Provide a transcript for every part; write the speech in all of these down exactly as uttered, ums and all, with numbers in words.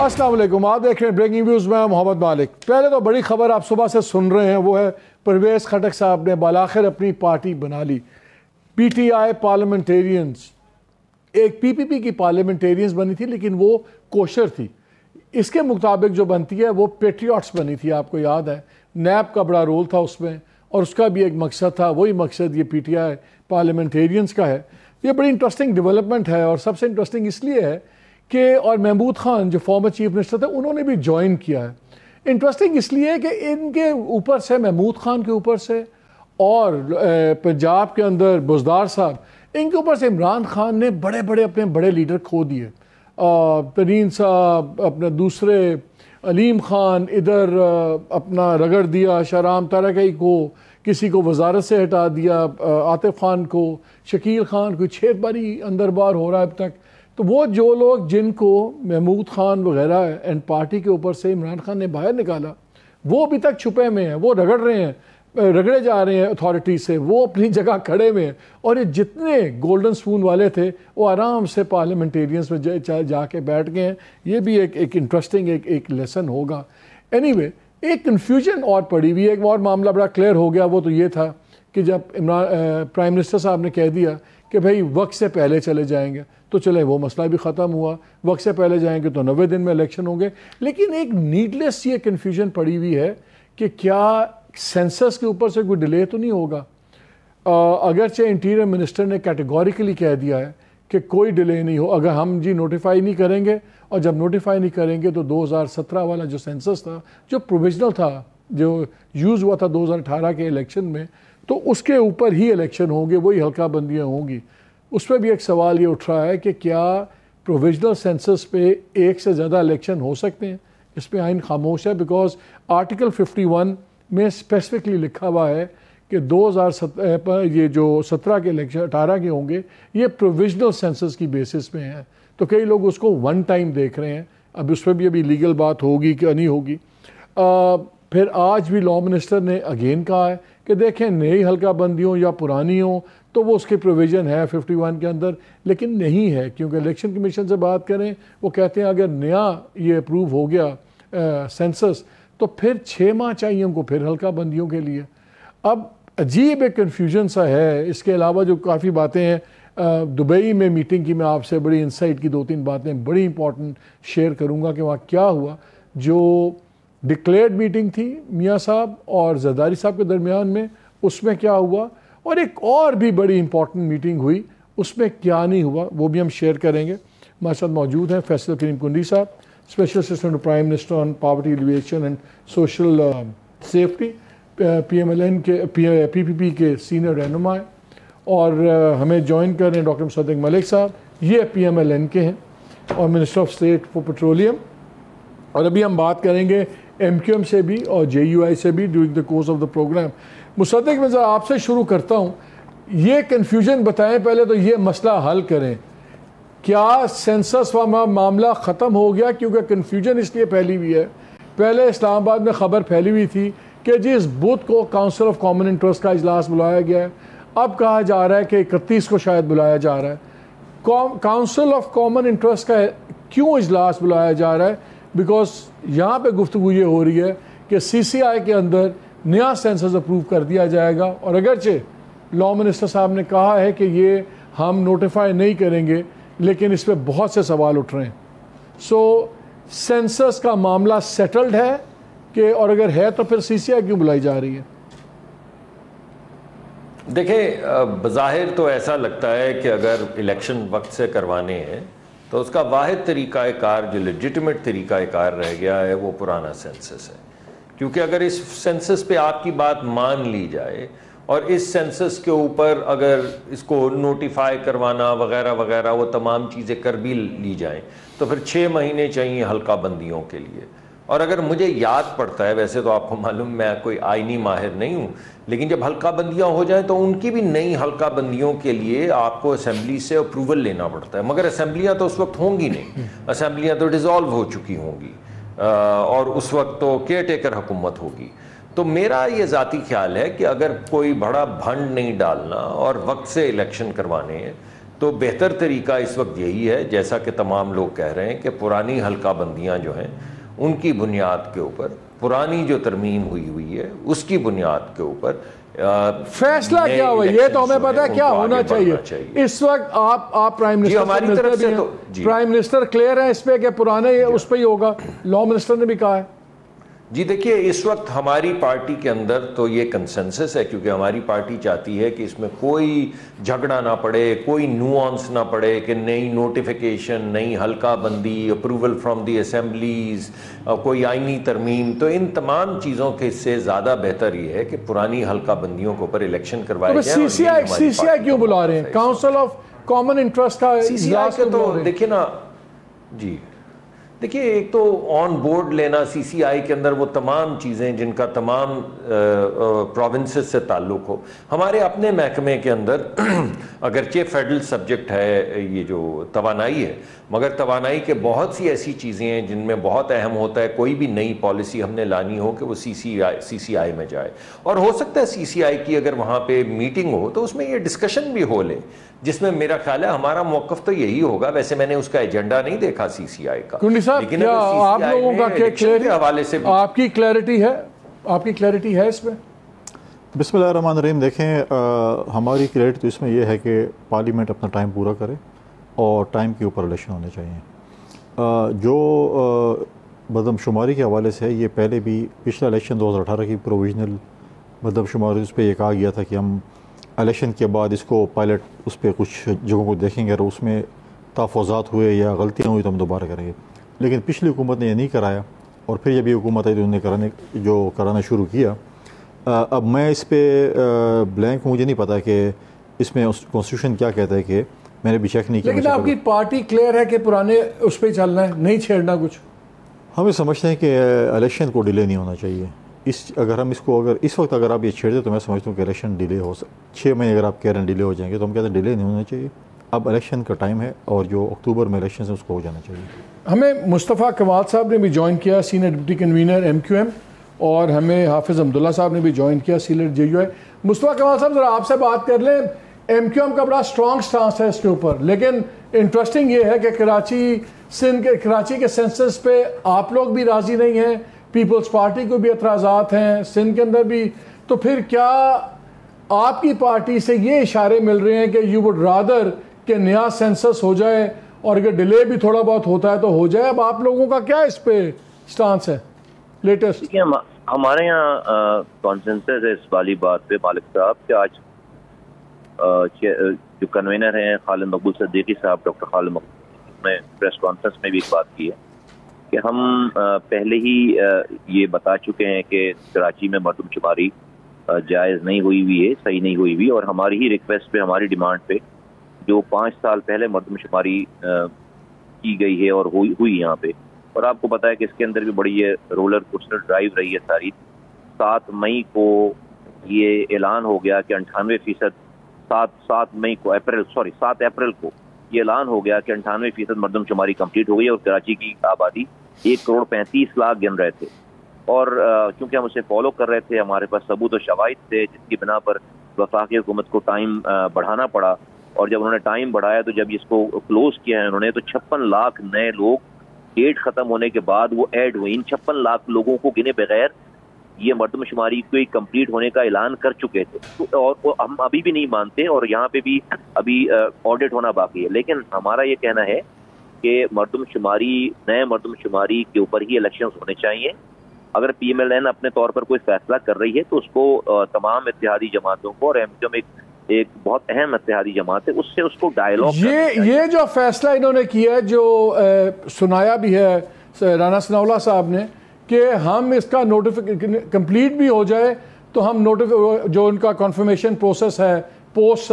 السلام علیکم، آپ دیکھ رہے ہیں بریکنگ نیوز میں محمد مالک۔ پہلے تو بڑی خبر آپ صبح سے سن رہے ہیں، وہ ہے پرویز خٹک صاحب نے بالاخر اپنی پارٹی بنا لی۔ پی ٹی آئی پارلیمنٹیرینز، ایک پی پی پی کی پارلیمنٹیرینز بنی تھی لیکن وہ کوشر تھی، اس کے مطابق جو بنتی ہے وہ پیٹریوٹس بنی تھی۔ آپ کو یاد ہے نیب کا بڑا رول تھا اس میں، اور اس کا بھی ایک مقصد تھا، وہی مقصد یہ پی ٹی آئی پارلیمنٹیرینز کا ہے۔ یہ بڑی انٹرسٹنگ ڈیولپمنٹ ہے، اور سب سے انٹرسٹنگ اس لیے ہے کہ اور محمود خان جو فارمر چیف منسٹر تھے انہوں نے بھی جوائن کیا ہے۔ انٹرسٹنگ اس لیے کہ ان کے اوپر سے، محمود خان کے اوپر سے اور پنجاب کے اندر بزدار صاحب، ان کے اوپر سے عمران خان نے بڑے بڑے اپنے بڑے لیڈر کھو دیے۔ ترین صاحب، اپنے دوسرے علیم خان، ادھر اپنا رگڑ دیا شہرام تارکئی کو، کسی کو وزارت سے ہٹا دیا، عاطف خان کو، شکیل خان کو، چھ باری اندر بار ہو رہا ہے اب تک۔ تو وہ جو لوگ جن کو محمود خان وغیرہ اینڈ پارٹی کے اوپر سے عمران خان نے باہر نکالا، وہ ابھی تک چھپے میں ہیں، وہ رگڑ رہے ہیں، رگڑے جا رہے ہیں اتھارٹی سے، وہ اپنی جگہ کھڑے میں ہیں۔ اور یہ جتنے گولڈن سپون والے تھے وہ آرام سے پارلیمنٹیرینز میں جا, جا کے بیٹھ گئے ہیں۔ یہ بھی ایک ایک انٹرسٹنگ ایک ایک لیسن ہوگا۔ اینی وے ایک کنفیوژن اور پڑی ہوئی، ایک اور معاملہ بڑا کلیئر ہو گیا، وہ تو یہ تھا کہ جب عمران پرائم منسٹر صاحب نے کہہ دیا کہ بھائی وقت سے پہلے چلے جائیں گے، تو چلے وہ مسئلہ بھی ختم ہوا، وقت سے پہلے جائیں گے تو نوے دن میں الیکشن ہوں گے۔ لیکن ایک نیڈلیس یہ کنفیوژن پڑی ہوئی ہے کہ کیا سینسس کے اوپر سے کوئی ڈیلے تو نہیں ہوگا۔ اگرچہ انٹیریئر منسٹر نے کیٹیگوریکلی کہہ دیا ہے کہ کوئی ڈیلے نہیں ہو، اگر ہم جی نوٹیفائی نہیں کریں گے، اور جب نوٹیفائی نہیں کریں گے تو دو ہزار سترہ والا جو سینسس تھا، جو پروویژنل تھا، جو یوز ہوا تھا دو ہزار اٹھارہ کے الیکشن میں، تو اس کے اوپر ہی الیکشن ہوں گے، وہی حلقہ بندیاں ہوں گی۔ اس پہ بھی ایک سوال یہ اٹھ رہا ہے کہ کیا پروویژنل سینسس پہ ایک سے زیادہ الیکشن ہو سکتے ہیں؟ اس پہ آئین خاموش ہے، بیکاز آرٹیکل ففٹی ون میں اسپیسیفکلی لکھا ہوا ہے کہ دو ہزار سترہ یہ جو سترہ کے الیکشن اٹھارہ کے ہوں گے یہ پروویژنل سینسس کی بیسس پہ ہیں۔ تو کئی لوگ اس کو ون ٹائم دیکھ رہے ہیں، اب اس پہ بھی ابھی لیگل بات ہوگی کہ نہیں ہوگی۔ آ, پھر آج بھی لا منسٹر نے اگین کہا ہے کہ دیکھیں نئی حلقہ بندی ہوں یا پرانی ہوں تو وہ اس کی پروویژن ہے ففٹی ون کے اندر، لیکن نہیں ہے، کیونکہ الیکشن کمیشن سے بات کریں وہ کہتے ہیں اگر نیا یہ اپروو ہو گیا سینسس تو پھر چھ ماہ چاہیے ہم کو پھر حلقہ بندیوں کے لیے۔ اب عجیب ایک کنفیوژن سا ہے۔ اس کے علاوہ جو کافی باتیں ہیں، دبئی میں میٹنگ کی میں آپ سے بڑی انسائٹ کی دو تین باتیں بڑی امپورٹنٹ شیئر کروں گا کہ وہاں کیا ہوا۔ جو ڈکلیئرڈ میٹنگ تھی میاں صاحب اور زرداری صاحب کے درمیان میں، اس میں کیا ہوا، اور ایک اور بھی بڑی امپورٹنٹ میٹنگ ہوئی، اس میں کیا نہیں ہوا، وہ بھی ہم شیئر کریں گے۔ ہمارے ساتھ موجود ہیں Faisal Karim Kundi sahab, special assistant prime minister on poverty alleviation and social safety, P M L N کے پی پی پی کے سینئر رہنما ہیں، اور ہمیں جوائن کر رہے ہیں ڈاکٹر مصدق ملک صاحب، یہ پی ایم ایل این کے ہیں اور minister of state for petroleum. اور ابھی ہم بات کریں گے ایم کیو ایم سے بھی اور جے یو آئی سے بھی during the course of the programme. Musadiq میں ذرا آپ سے شروع کرتا ہوں، یہ کنفیوژن بتائیں پہلے تو، یہ مسئلہ حل کریں۔ کیا سینسس والا معاملہ ختم ہو گیا؟ کیونکہ کنفیوژن اس لیے پھیلی ہوئی ہے، پہلے اسلام آباد میں خبر pھیلی ہوئی تھی کہ جی اس بدھ کو کاؤنسل آف کامن انٹرسٹ کا اجلاس بلایا گیا ہے، اب کہا جا رہا ہے کہ اکتیس کو شاید بلایا جا رہا ہے۔ کاؤنسل آف کامن انٹرسٹ کا کیوں اجلاس بلایا جا رہا ہے؟ بیکاز یہاں پہ گفتگو یہ ہو رہی ہے کہ سی سی آئی کے اندر نیا سینسس اپروو کر دیا جائے گا، اور اگرچہ لا منسٹر صاحب نے کہا ہے کہ یہ ہم نوٹیفائی نہیں کریں گے، لیکن اس پہ بہت سے سوال اٹھ رہے ہیں۔ سو سینسس کا معاملہ سیٹلڈ ہے کہ، اور اگر ہے تو پھر سی سی آئی کیوں بلائی جا رہی ہے؟ دیکھیں بظاہر تو ایسا لگتا ہے کہ اگر الیکشن وقت سے کروانے ہیں تو اس کا واحد طریقہ کار جو لیجٹمیٹ طریقہ کار رہ گیا ہے وہ پرانا سینسس ہے، کیونکہ اگر اس سینسس پہ آپ کی بات مان لی جائے اور اس سینسس کے اوپر اگر اس کو نوٹیفائی کروانا وغیرہ وغیرہ وہ تمام چیزیں کر بھی لی جائیں تو پھر چھ مہینے چاہیے حلقہ بندیوں کے لیے۔ اور اگر مجھے یاد پڑتا ہے، ویسے تو آپ کو معلوم میں کوئی آئینی ماہر نہیں ہوں، لیکن جب حلقہ بندیاں ہو جائیں تو ان کی بھی نئی حلقہ بندیوں کے لیے آپ کو اسمبلی سے اپروول لینا پڑتا ہے، مگر اسمبلیاں تو اس وقت ہوں گی نہیں، اسمبلیاں تو ڈیزالو ہو چکی ہوں گی اور اس وقت تو کیئر ٹیکر حکومت ہوگی۔ تو میرا یہ ذاتی خیال ہے کہ اگر کوئی بڑا بھنڈ نہیں ڈالنا اور وقت سے الیکشن کروانے ہیں تو بہتر طریقہ اس وقت یہی ہے جیسا کہ تمام لوگ کہہ رہے ہیں کہ پرانی حلقہ بندیاں جو ہیں ان کی بنیاد کے اوپر پرانی جو ترمیم ہوئی ہوئی ہے اس کی بنیاد کے اوپر فیصلہ کیا ہوا یہ تو ہمیں پتا ہے کیا ہونا چاہیے اس وقت. آپ آپ prime minister prime minister clear ہیں اس پہ کہ پرانے اس پہ ہی ہوگا؟ لا منسٹر نے بھی کہا ہے. جی دیکھیے اس وقت ہماری پارٹی کے اندر تو یہ کنسنسس ہے کیونکہ ہماری پارٹی چاہتی ہے کہ اس میں کوئی جھگڑا نہ پڑے, کوئی نوانس نہ پڑے کہ نئی نوٹیفیکیشن, نئی حلقہ بندی, اپروول فرام دی اسمبلیز, کوئی آئینی ترمیم. تو ان تمام چیزوں کے سے زیادہ بہتر یہ ہے کہ پرانی حلقہ بندیوں کے اوپر الیکشن کروائے جائیں. سی سی آئی سی سی آئی کیوں بلا رہے ہیں؟ کاؤنسل آف کامن انٹرسٹ کا سی سی آئی کا تو دیکھیے نا جی دیکھیے ایک تو آن بورڈ لینا سی سی آئی کے اندر وہ تمام چیزیں جن کا تمام پروونسز سے تعلق ہو. ہمارے اپنے محکمے کے اندر اگرچہ فیڈرل سبجیکٹ ہے یہ جو توانائی ہے, مگر توانائی کے بہت سی ایسی چیزیں ہیں جن میں بہت اہم ہوتا ہے کوئی بھی نئی پالیسی ہم نے لانی ہو کہ وہ سی سی آئی سی سی آئی میں جائے. اور ہو سکتا ہے سی سی آئی کی اگر وہاں پہ میٹنگ ہو تو اس میں یہ ڈسکشن بھی ہو لے, جس میں میرا خیال ہے ہمارا موقف تو یہی ہوگا. ویسے میں نے اس کا ایجنڈا نہیں دیکھا سی سی آئی کا, لیکن آپ لوگوں کا کے حوالے سے آپ کی کلیئرٹی ہے آپ کی کلیئرٹی ہے اس میں؟ بسم اللہ الرحمن الرحیم. دیکھیں ہماری کلیئرٹی تو اس میں یہ ہے کہ پارلیمنٹ اپنا ٹائم پورا کرے اور ٹائم کے اوپر الیکشن ہونے چاہیے. جو مردم شماری کے حوالے سے یہ پہلے بھی پچھلا الیکشن دو ہزار اٹھارہ کی پروویژنل مردم شماری اس پہ یہ کہا گیا تھا کہ ہم الیکشن کے بعد اس کو پائلٹ اس پہ کچھ جگہوں کو دیکھیں گے اور اس میں تحفظات ہوئے یا غلطیاں ہوئی تو ہم دوبارہ کریں گے. لیکن پچھلی حکومت نے یہ نہیں کرایا اور پھر جب یہ حکومت آئی تو انہوں نے کرانے جو کرانا شروع کیا. اب میں اس پہ بلینک ہوں, مجھے نہیں پتا کہ اس میں کانسٹیٹیوشن کیا کہتا ہے کہ میں نے بھی چیک نہیں کیا. لیکن آپ کی پارٹی کلیئر ہے کہ پرانے اس پہ چلنا ہے, نہیں چھیڑنا کچھ؟ ہم یہ سمجھتے ہیں کہ الیکشن کو ڈیلے نہیں ہونا چاہیے. اس اگر ہم اس کو اگر اس وقت اگر آپ یہ چھیڑ دیں تو میں سمجھتا ہوں کہ الیکشن ڈیلے ہو سکتا. چھ مہینے اگر آپ کہہ رہے ہیں ڈیلے ہو جائیں گے تو ہم کہتے ہیں ڈیلے نہیں ہونا چاہیے. اب الیکشن کا ٹائم ہے اور جو اکتوبر میں الیکشن ہے اس کو ہو جانا چاہیے. ہمیں مصطفیٰ کمال صاحب نے بھی جوائن کیا, senior deputy convener M Q M, اور ہمیں حافظ عبداللہ صاحب نے بھی جوائن کیا, سینئر جے یو اے. مصطفیٰ کمال صاحب ذرا آپ سے بات کر لیں. ایم کیو ایم کا بڑا اسٹرانگ سٹانس ہے اس کے اوپر, لیکن انٹرسٹنگ یہ ہے کہ کراچی سندھ کے کراچی کے سینسس پہ آپ لوگ بھی راضی نہیں ہیں, پیپلز پارٹی کو بھی اعتراضات ہیں سندھ کے اندر بھی. تو پھر کیا آپ کی پارٹی سے یہ اشارے مل رہے ہیں کہ یو وڈ رادر کہ نیا سینسس ہو جائے اور اگر ڈیلے بھی تھوڑا بہت ہوتا ہے تو ہو جائے؟ اب آپ لوگوں کا کیا اس پہ سٹانس ہے لیٹسٹ؟ ہمارے یہاں کانسنسس ہے اس والی بات پہ مالک صاحب کہ آج جو کنوینر ہیں خالد مقبول صدیقی صاحب, ڈاکٹر خالد مقبول نے پریس کانفرنس میں بھی ایک بات کی ہے کہ ہم پہلے ہی یہ بتا چکے ہیں کہ کراچی میں مردم شماری جائز نہیں ہوئی ہوئی ہے, صحیح نہیں ہوئی ہوئی, اور ہماری ہی ریکویسٹ پہ ہماری ڈیمانڈ پہ جو پانچ سال پہلے مردم شماری کی گئی ہے اور ہوئی ہوئی یہاں پہ. اور آپ کو پتا ہے کہ اس کے اندر بھی بڑی یہ رولر کوسٹر ڈرائیو رہی ہے ساری. سات مئی کو یہ اعلان ہو گیا کہ انٹھانوے فیصد سات سات مئی کو اپریل سوری سات اپریل کو یہ اعلان ہو گیا کہ انٹھانوے فیصد مردم شماری کمپلیٹ ہو گئی اور کراچی کی آبادی ایک کروڑ پینتیس لاکھ گن رہے تھے. اور چونکہ ہم اسے فالو کر رہے تھے, ہمارے پاس ثبوت و شواہد تھے, جس کی بنا پر وفاقی حکومت کو ٹائم بڑھانا پڑا. اور جب انہوں نے ٹائم بڑھایا تو جب اس کو کلوز کیا ہے انہوں نے تو چھپن لاکھ نئے لوگ ڈیٹ ختم ہونے کے بعد وہ ایڈ ہوئے. ان چھپن لاکھ لوگوں کو گنے بغیر یہ مردم شماری کو کمپلیٹ ہونے کا اعلان کر چکے تھے, اور ہم ابھی بھی نہیں مانتے اور یہاں پہ بھی ابھی آڈٹ ہونا باقی ہے. لیکن ہمارا یہ کہنا ہے کہ مردم شماری نئے مردم شماری کے اوپر ہی الیکشنز ہونے چاہیے. اگر پی ایم ایل این اپنے طور پر کوئی فیصلہ کر رہی ہے تو اس کو تمام اتحادی جماعتوں کو, اور ایم کیو ایم ایک ایک بہت اہم اتحادی جماعت ہے, اس سے اس کو ڈائیلاگ یہ یہ جو فیصلہ انہوں نے کیا ہے, جو سنایا بھی ہے رانا ثناءاللہ صاحب نے کہ ہم اس کا نوٹیفیکیشن کمپلیٹ بھی ہو جائے تو ہم نوٹیف جو ان کا کنفرمیشن پروسیس ہے پوسٹ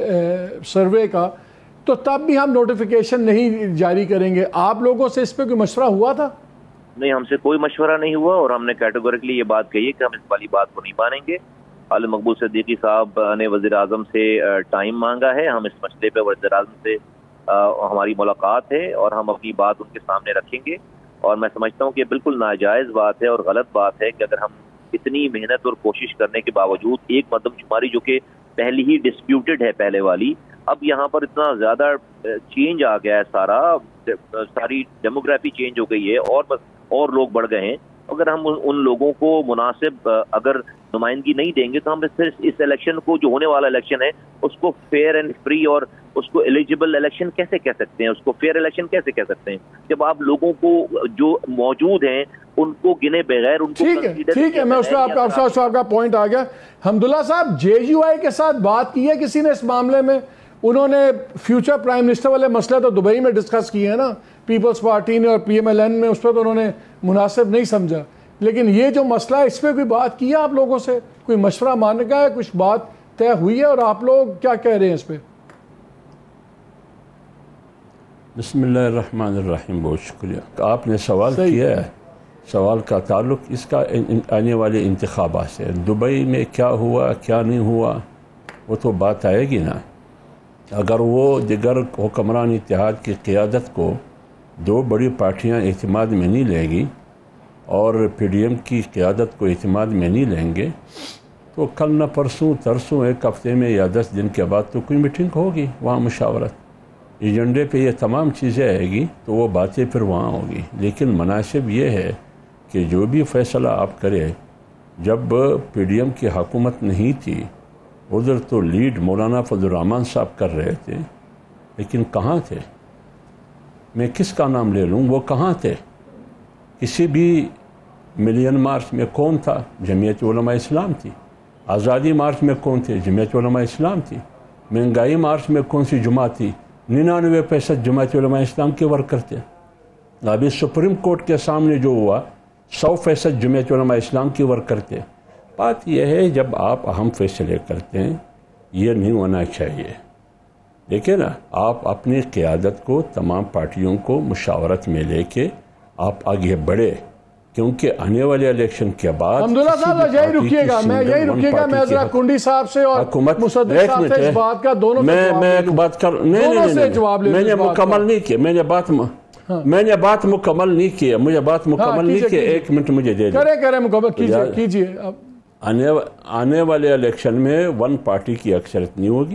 سروے کا, تو تب بھی ہم نوٹیفیکیشن نہیں جاری کریں گے. آپ لوگوں سے اس پہ کوئی مشورہ ہوا تھا؟ نہیں, ہم سے کوئی مشورہ نہیں ہوا, اور ہم نے کیٹیگوریکلی یہ بات کہی ہے کہ ہم اس والی بات کو نہیں مانیں گے. خالد مقبول صدیقی صاحب نے وزیر اعظم سے ٹائم مانگا ہے, ہم اس مسئلے پہ وزیر اعظم سے ہماری ملاقات ہے اور ہم اپنی بات ان کے سامنے رکھیں گے. اور میں سمجھتا ہوں کہ بالکل ناجائز بات ہے اور غلط بات ہے کہ اگر ہم اتنی محنت اور کوشش کرنے کے باوجود ایک مردم شماری جو کہ پہلی ہی ڈسپیوٹڈ ہے پہلے والی, اب یہاں پر اتنا زیادہ چینج آ گیا ہے، سارا ساری ڈیموگرافی چینج ہو گئی ہے، اور بس اور لوگ بڑھ گئے ہیں. اگر ہم ان لوگوں کو مناسب اگر نمائندگی نہیں دیں گے تو ہم پھر اس الیکشن کو، جو ہونے والا الیکشن ہے، اس کو فیئر اینڈ فری اور اس کو ایلیجیبل الیکشن کیسے کہہ سکتے ہیں، اس کو فیئر الیکشن کیسے کہہ سکتے ہیں جب آپ لوگوں کو جو موجود ہیں ان کو گنے بغیر ان کو. ٹھیک ہے ٹھیک ہے، میں اس پہ آپ کا پوائنٹ آ گیا. حمداللہ صاحب، جے یو آئی کے ساتھ بات کی ہے کسی نے اس معاملے میں؟ انہوں نے فیوچر پرائم منسٹر والے مسئلے تو دبئی میں ڈسکس کیے ہیں نا پیپلز پارٹی نے اور پی ایم ایل این میں، اس پہ تو انہوں نے مناسب نہیں سمجھا. لیکن یہ جو مسئلہ ہے اس پہ کوئی بات کی ہے آپ لوگوں سے؟ کوئی مشورہ مان کا ہے، کچھ بات طے ہوئی ہے، اور آپ لوگ کیا کہہ رہے ہیں اس پہ؟ بسم اللہ الرحمن الرحیم. بہت شکریہ. آپ نے سوال کیا ہے، سوال کا تعلق اس کا آنے والے انتخابات سے. دبئی میں کیا ہوا کیا نہیں ہوا وہ تو بات آئے گی نا. اگر وہ دیگر حکمران اتحاد کی قیادت کو دو بڑی پارٹیاں اعتماد میں نہیں لیں گی اور پی ڈی ایم کی قیادت کو اعتماد میں نہیں لیں گے تو کل نہ پرسوں ترسوں ایک ہفتے میں یا دس دن کے بعد تو کوئی میٹنگ ہوگی وہاں، مشاورت ایجنڈے پہ یہ تمام چیزیں آئے گی تو وہ باتیں پھر وہاں ہوگی. لیکن مناسب یہ ہے کہ جو بھی فیصلہ آپ کرے، جب پی ڈی ایم کی حکومت نہیں تھی ادھر تو لیڈ مولانا فضل الرحمان صاحب کر رہے تھے، لیکن کہاں تھے؟ میں کس کا نام لے لوں، وہ کہاں تھے؟ کسی بھی ملین مارچ میں کون تھا؟ جمعیت علماء اسلام تھی. آزادی مارچ میں کون تھے؟ جمعیت علماء اسلام تھی. مہنگائی مارچ میں کون سی جماعت تھی؟ ننانوے فیصد جماعت علماء اسلام کے ورکر تھے. ابھی سپریم کورٹ کے سامنے جو ہوا سو فیصد جمعیت علماء اسلام کے ورکر تھے. بات یہ ہے جب آپ اہم فیصلے کرتے ہیں یہ نہیں ہونا چاہیے. دیکھیں نا، آپ اپنی قیادت کو تمام پارٹیوں کو مشاورت میں لے کے آپ آگے بڑھے، کیونکہ آنے والے الیکشن کے بعد حمداللہ صاحب یہی رکیے گا میں یہی رکیے گا میں ذرا کنڈی صاحب سے اور مصدق صاحب سے اس بات کا دونوں میں میں ایک بات کر نہیں نہیں میں نے مکمل نہیں کیا میں نے بات میں نے بات مکمل نہیں کیا مجھے بات مکمل نہیں کیا ایک منٹ مجھے دے دیں. کریں کریں مکمل کیجئے کیجئے. آنے آنے والے الیکشن میں ون پارٹی کی اکثریت نہیں ہوگی.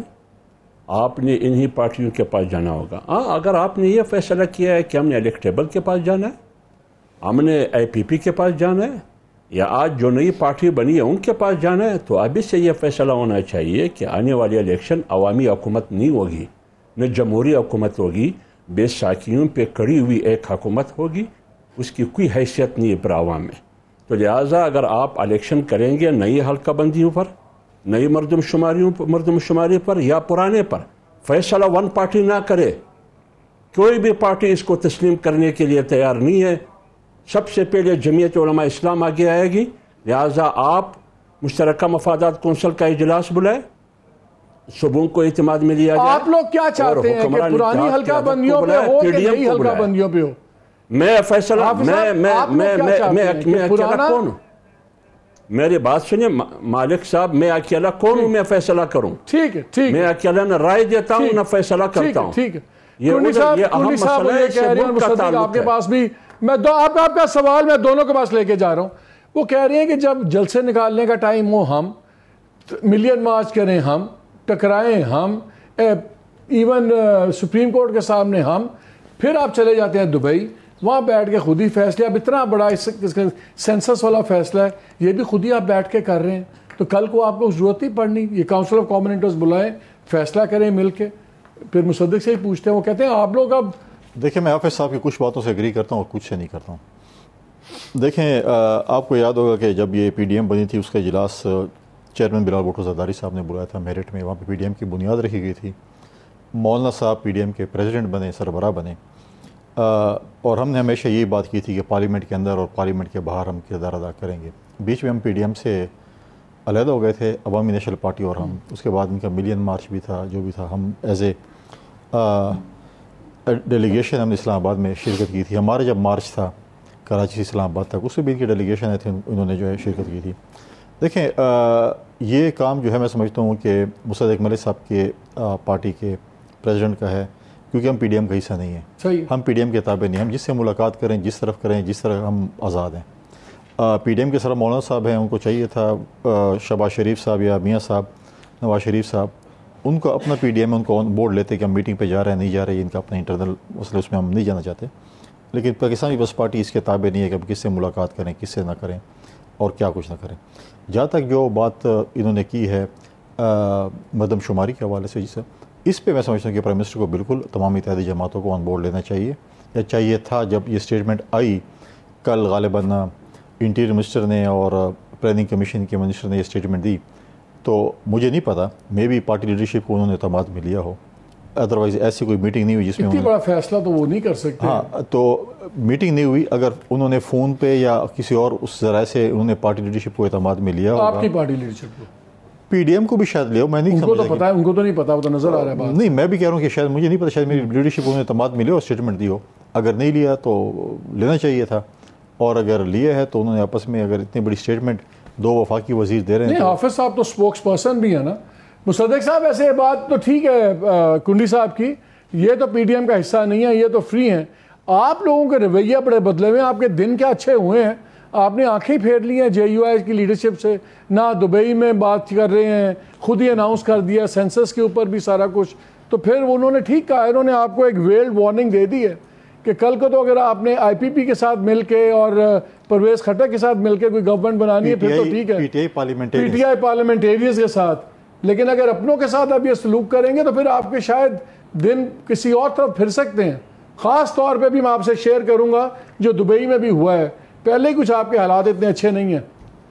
آپ نے انہی پارٹیوں کے پاس جانا ہوگا. ہاں اگر آپ نے یہ فیصلہ کیا ہے کہ ہم نے الیکٹیبل کے پاس جانا ہے، ہم نے اے پی پی کے پاس جانا ہے، یا آج جو نئی پارٹی بنی ہے ان کے پاس جانا ہے، تو ابھی سے یہ فیصلہ ہونا چاہیے کہ آنے والی الیکشن عوامی حکومت نہیں ہوگی، نہ جمہوری حکومت ہوگی، بے ساکیوں پہ کڑی ہوئی ایک حکومت ہوگی. اس کی کوئی حیثیت نہیں ہے پر عوام میں. تو لہٰذا اگر آپ الیکشن کریں گے نئی حلقہ بندیوں پر، نئی مردم شماریوں مردم شماری پر یا پرانے پر، فیصلہ ون پارٹی نہ کرے. کوئی بھی پارٹی اس کو تسلیم کرنے کے لیے تیار نہیں ہے. سب سے پہلے جمعیت علماء اسلام آگے آئے گی. لہٰذا آپ مشترکہ مفادات کونسل کا اجلاس بلائے، صوبوں کو اعتماد میں لیا جائے. آپ لوگ کیا چاہتے ہیں کہ پرانی حلقہ بندیوں پہ ہو کہ نئی حلقہ بندیوں پہ ہو؟ میں فیصلہ میں میں میں میں میں اکیلا کون ہوں؟ میری بات سنیں مالک صاحب، میں اکیلا کون ہوں میں فیصلہ کروں؟ ٹھیک ہے ٹھیک میں اکیلا نہ رائے دیتا ہوں نہ فیصلہ کرتا ہوں. ٹھیک ہے. یہ اہم مسئلہ ہے، اس سے ملک کا تعلق ہے. آپ کے پاس بھی میں دو آپ آپ کا سوال میں دونوں کے پاس لے کے جا رہا ہوں. وہ کہہ رہے ہیں کہ جب جلسے نکالنے کا ٹائم ہو ہم ملین مارچ کریں، ہم ٹکرائیں، ہم ایون سپریم کورٹ کے سامنے ہم، پھر آپ چلے جاتے ہیں دبئی، وہاں بیٹھ کے خود ہی فیصلے. اب اتنا بڑا سینسس والا فیصلہ ہے، یہ بھی خود ہی آپ بیٹھ کے کر رہے ہیں. تو کل کو آپ کو ضرورت ہی پڑنی، یہ کاؤنسل آف کامنٹرز بلائیں، فیصلہ کریں مل کے. پھر مصدق سے ہی پوچھتے ہیں، وہ کہتے ہیں آپ لوگ اب دیکھیں میں حافظ صاحب کی کچھ باتوں سے اگری کرتا ہوں اور کچھ سے نہیں کرتا ہوں. دیکھیں آپ کو یاد ہوگا کہ جب یہ پی ڈی ایم بنی تھی اس کا اجلاس چیئرمین بلال بھٹو زرداری صاحب نے بلایا تھا میرٹھ میں. وہاں پہ پی ڈی ایم کی بنیاد رکھی گئی تھی. Maulana sahab P D M کے پریزیڈنٹ بنے، سربراہ بنے، اور ہم نے ہمیشہ یہی بات کی تھی کہ پارلیمنٹ کے اندر اور پارلیمنٹ کے باہر ہم کردار ادا کریں گے. بیچ میں ہم پی ڈی ایم سے علیحدہ ہو گئے تھے، عوامی نیشنل پارٹی اور ہم. اس کے بعد ان کا ملین مارچ بھی تھا، جو بھی تھا. ہم ایز اے ڈیلیگیشن ہم نے اسلام آباد میں شرکت کی تھی. ہمارا جب مارچ تھا کراچی سے اسلام آباد تک، اس میں بھی ان کی ڈیلیگیشن ہے تھے، انہوں نے جو ہے شرکت کی تھی. دیکھیں یہ کام جو ہے میں سمجھتا ہوں کہ مصدق ملک صاحب کے پارٹی کے پریزیڈنٹ کا ہے، کیونکہ ہم پی ڈی ایم کا حصہ نہیں ہیں. ہم پی ڈی ایم کے تابع نہیں ہیں. ہم جس سے ملاقات کریں، جس طرف کریں، جس طرح ہم آزاد ہیں. پی ڈی ایم کے سر مولانا صاحب ہیں، ان کو چاہیے تھا شہباز شریف صاحب یا میاں صاحب، نواز شریف صاحب، ان کو اپنا پی ڈی ایم ان کو آن بورڈ لیتے کہ ہم میٹنگ پہ جا رہے ہیں نہیں جا رہے ہیں، ان کا اپنا انٹرنل مسئلہ اس میں ہم نہیں جانا چاہتے، لیکن پاکستان پیپلز پارٹی اس کے تابع نہیں ہے کہ ہم کس سے ملاقات کریں کس سے نہ کریں اور کیا کچھ نہ کریں۔ جہاں تک جو بات انہوں نے کی ہے مردم شماری کے حوالے سے، جسے اس پہ میں سمجھتا ہوں کہ پرائم منسٹر کو بالکل تمام اتحادی جماعتوں کو آن بورڈ لینا چاہیے، یا چاہیے تھا۔ جب یہ اسٹیٹمنٹ آئی کل غالباً انٹیریئر منسٹر نے اور پلاننگ کمیشن کے منسٹر نے یہ اسٹیٹمنٹ دی، تو مجھے نہیں پتا، مے بی پارٹی لیڈرشپ کو انہوں نے اعتماد میں لیا ہو، ادروائز ایسی کوئی میٹنگ نہیں ہوئی جس میں اتنی بڑا فیصلہ تو وہ نہیں کر سکتے۔ ہاں، تو میٹنگ نہیں ہوئی، اگر انہوں نے فون پہ یا کسی اور اس ذرائع سے انہوں نے پارٹی لیڈرشپ کو اعتماد میں لیا ہوگا۔ آپ کی پارٹی لیڈرشپ کو پی ڈی ایم کو بھی شاید لیا ہو، میں نہیں ان کو تو سمجھا پتا ہے، ان کو تو نہیں پتا، وہ تو نظر آ رہا ہے بات۔ نہیں، میں بھی کہہ رہا ہوں کہ شاید مجھے نہیں پتا، شاید میری لیڈرشپ کو انہوں نے اعتماد میں لیا اور اسٹیٹمنٹ دی ہو، اگر نہیں لیا تو لینا چاہیے تھا، اور اگر لیا ہے تو انہوں نے آپس میں اگر اتنی بڑی اسٹیٹمنٹ دو وفاقی وزیر دے رہے ہیں۔ نہیں، حافظ صاحب تو اسپوکس پرسن بھی ہے نا۔ مصدق صاحب ایسے بات تو ٹھیک ہے کنڈی صاحب کی، یہ تو پی ڈی ایم کا حصہ نہیں ہے، یہ تو فری ہیں۔ آپ لوگوں کے رویہ بڑے بدلے ہوئے ہیں، آپ کے دن کیا اچھے ہوئے ہیں، آپ نے آنکھیں پھیر لی ہیں جے یو آئی کی لیڈرشپ سے، نہ دبئی میں بات کر رہے ہیں، خود ہی اناؤنس کر دیا سینسس کے اوپر بھی سارا کچھ، تو پھر انہوں نے ٹھیک کہا، انہوں نے آپ کو ایک ویلڈ وارننگ دے دی ہے کہ کل کو تو اگر آپ نے آئی پی پی کے ساتھ مل کے اور پرویز خٹک کے ساتھ مل کے کوئی گورنمنٹ بنانی ہے پھر تو ٹھیک ہے، P T I P T I parliamentarians کے ساتھ، لیکن اگر اپنوں کے ساتھ آپ یہ سلوک کریں گے تو پھر آپ کے شاید دن کسی اور طرف پھر سکتے ہیں۔ خاص طور پہ بھی میں آپ سے شیئر کروں گا جو دبئی میں بھی ہوا ہے، پہلے ہی کچھ آپ کے حالات اتنے اچھے نہیں ہیں۔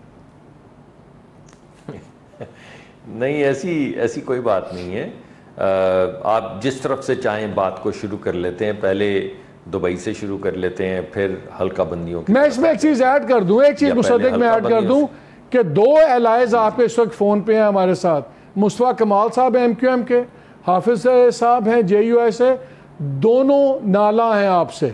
نہیں، ایسی ایسی کوئی بات نہیں ہے، آپ جس طرف سے چاہیں بات کو شروع کر لیتے ہیں، پہلے دبئی سے شروع کر لیتے ہیں پھر حلقہ بندیوں کی۔ میں اس میں ایک چیز ایڈ کر دوں، ایک چیز مصدق میں ایڈ کر دوں کہ دو الائز آپ کے اس وقت فون پہ ہیں ہمارے ساتھ، مصطفیٰ کمال صاحب ہیں ایم کیو ایم کے، حافظ صاحب ہیں جے یو آئی سے، دونوں نالا ہیں آپ سے،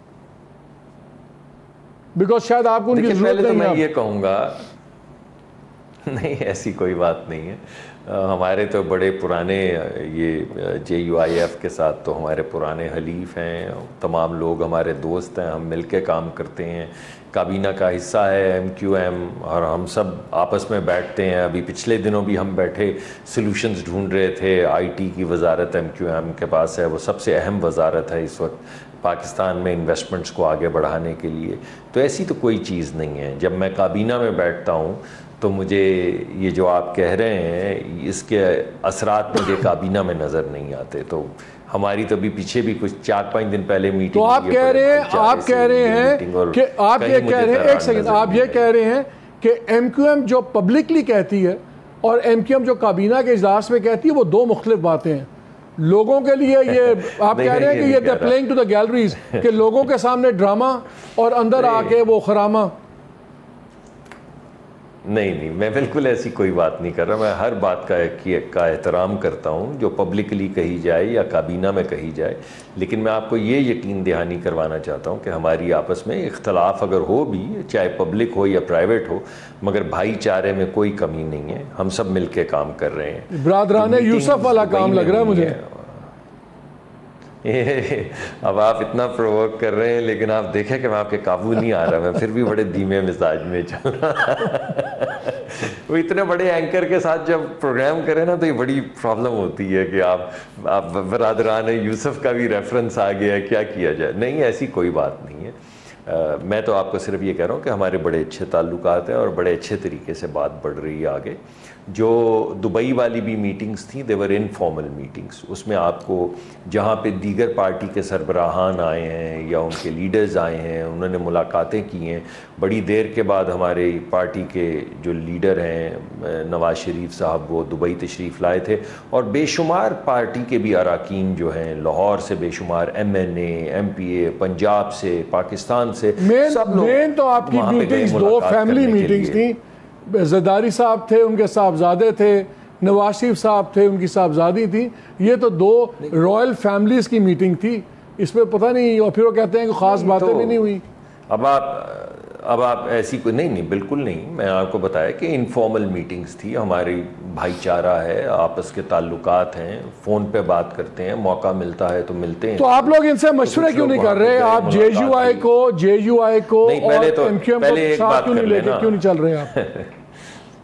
بیکاز شاید آپ کو ان کی ضرورت نہیں ہے۔ میں یہ کہوں گا نہیں، ایسی کوئی بات نہیں ہے، ہمارے تو بڑے پرانے یہ جے یو آئی ایف کے ساتھ تو ہمارے پرانے حلیف ہیں، تمام لوگ ہمارے دوست ہیں، ہم مل کے کام کرتے ہیں، کابینہ کا حصہ ہے ایم کیو ایم، اور ہم سب آپس میں بیٹھتے ہیں۔ ابھی پچھلے دنوں بھی ہم بیٹھے سلوشنز ڈھونڈ رہے تھے، آئی ٹی کی وزارت ایم کیو ایم کے پاس ہے، وہ سب سے اہم وزارت ہے اس وقت پاکستان میں انویسٹمنٹس کو آگے بڑھانے کے لیے، تو ایسی تو کوئی چیز نہیں ہے۔ جب میں کابینہ میں بیٹھتا ہوں تو مجھے یہ جو آپ کہہ رہے ہیں اس کے اثرات مجھے کابینہ میں نظر نہیں آتے، تو ہماری تو بھی پیچھے بھی کچھ چار پانچ دن پہلے میٹنگ، تو آپ کہہ رہے ہیں آپ کہہ رہے ہیں کہ آپ یہ کہہ رہے ہیں ایک سیکنڈ آپ یہ کہہ رہے ہیں کہ ایم کیو ایم جو پبلکلی کہتی ہے اور ایم کیو ایم جو کابینہ کے اجلاس میں کہتی ہے وہ دو مختلف باتیں ہیں۔ لوگوں کے لیے یہ آپ کہہ رہے ہیں کہ یہ the playing to the galleries, کہ لوگوں کے سامنے ڈرامہ اور اندر آ کے وہ خرامہ۔ نہیں نہیں، میں بالکل ایسی کوئی بات نہیں کر رہا، میں ہر بات کا کا احترام کرتا ہوں جو پبلکلی کہی جائے یا کابینہ میں کہی جائے، لیکن میں آپ کو یہ یقین دہانی کروانا چاہتا ہوں کہ ہماری آپس میں اختلاف اگر ہو بھی، چاہے پبلک ہو یا پرائیویٹ ہو، مگر بھائی چارے میں کوئی کمی نہیں ہے، ہم سب مل کے کام کر رہے ہیں۔ برادران یوسف والا کام لگ رہا ہے مجھے۔ اب آپ اتنا پرووک کر رہے ہیں، لیکن آپ دیکھیں کہ میں آپ کے قابو نہیں آ رہا، میں پھر بھی بڑے دھیمے مزاج میں چل رہا۔ وہ اتنے بڑے اینکر کے ساتھ جب پروگرام کریں نا تو یہ بڑی پرابلم ہوتی ہے کہ آپ آپ برادران یوسف کا بھی ریفرنس آ گیا ہے، کیا کیا جائے۔ نہیں، ایسی کوئی بات نہیں ہے، میں تو آپ کو صرف یہ کہہ رہا ہوں کہ ہمارے بڑے اچھے تعلقات ہیں اور بڑے اچھے طریقے سے بات بڑھ رہی ہے آگے۔ جو دبئی والی بھی میٹنگز تھیں دیور انفارمل میٹنگز، اس میں آپ کو جہاں پہ دیگر پارٹی کے سربراہان آئے ہیں یا ان کے لیڈرز آئے ہیں، انہوں نے ملاقاتیں کی ہیں، بڑی دیر کے بعد ہمارے پارٹی کے جو لیڈر ہیں نواز شریف صاحب وہ دبئی تشریف لائے تھے، اور بے شمار پارٹی کے بھی اراکین جو ہیں، لاہور سے بے شمار، M N A, M P A, Punjab سے، پاکستان سے، سب لوگ مین تو آپ کی وہاں پہ گئے میٹنگز دو ملاقات فیملی کرنے کے میٹنگز لیے۔ تھیں، زرداری صاحب تھے، ان کے صاحبزادے تھے، نواز شریف صاحب تھے، ان کی صاحبزادی تھی، یہ تو دو رائل فیملیز کی میٹنگ تھی، اس پہ پتہ نہیں، اور پھر وہ کہتے ہیں کہ خاص باتیں بھی نہیں ہوئی۔ اب آپ اب آپ ایسی کوئی نہیں نہیں بالکل نہیں، میں آپ کو بتایا کہ انفارمل میٹنگز تھی، ہماری بھائی چارہ ہے، آپس کے تعلقات ہیں، فون پہ بات کرتے ہیں، موقع ملتا ہے تو ملتے ہیں۔ تو آپ لوگ ان سے مشورے کیوں نہیں کر رہے؟ آپ جے یو آئی کو جے یو آئی کو اور ایم کیو ایم کو ساتھ کیوں نہیں لے کے کیوں نہیں چل رہے آپ؟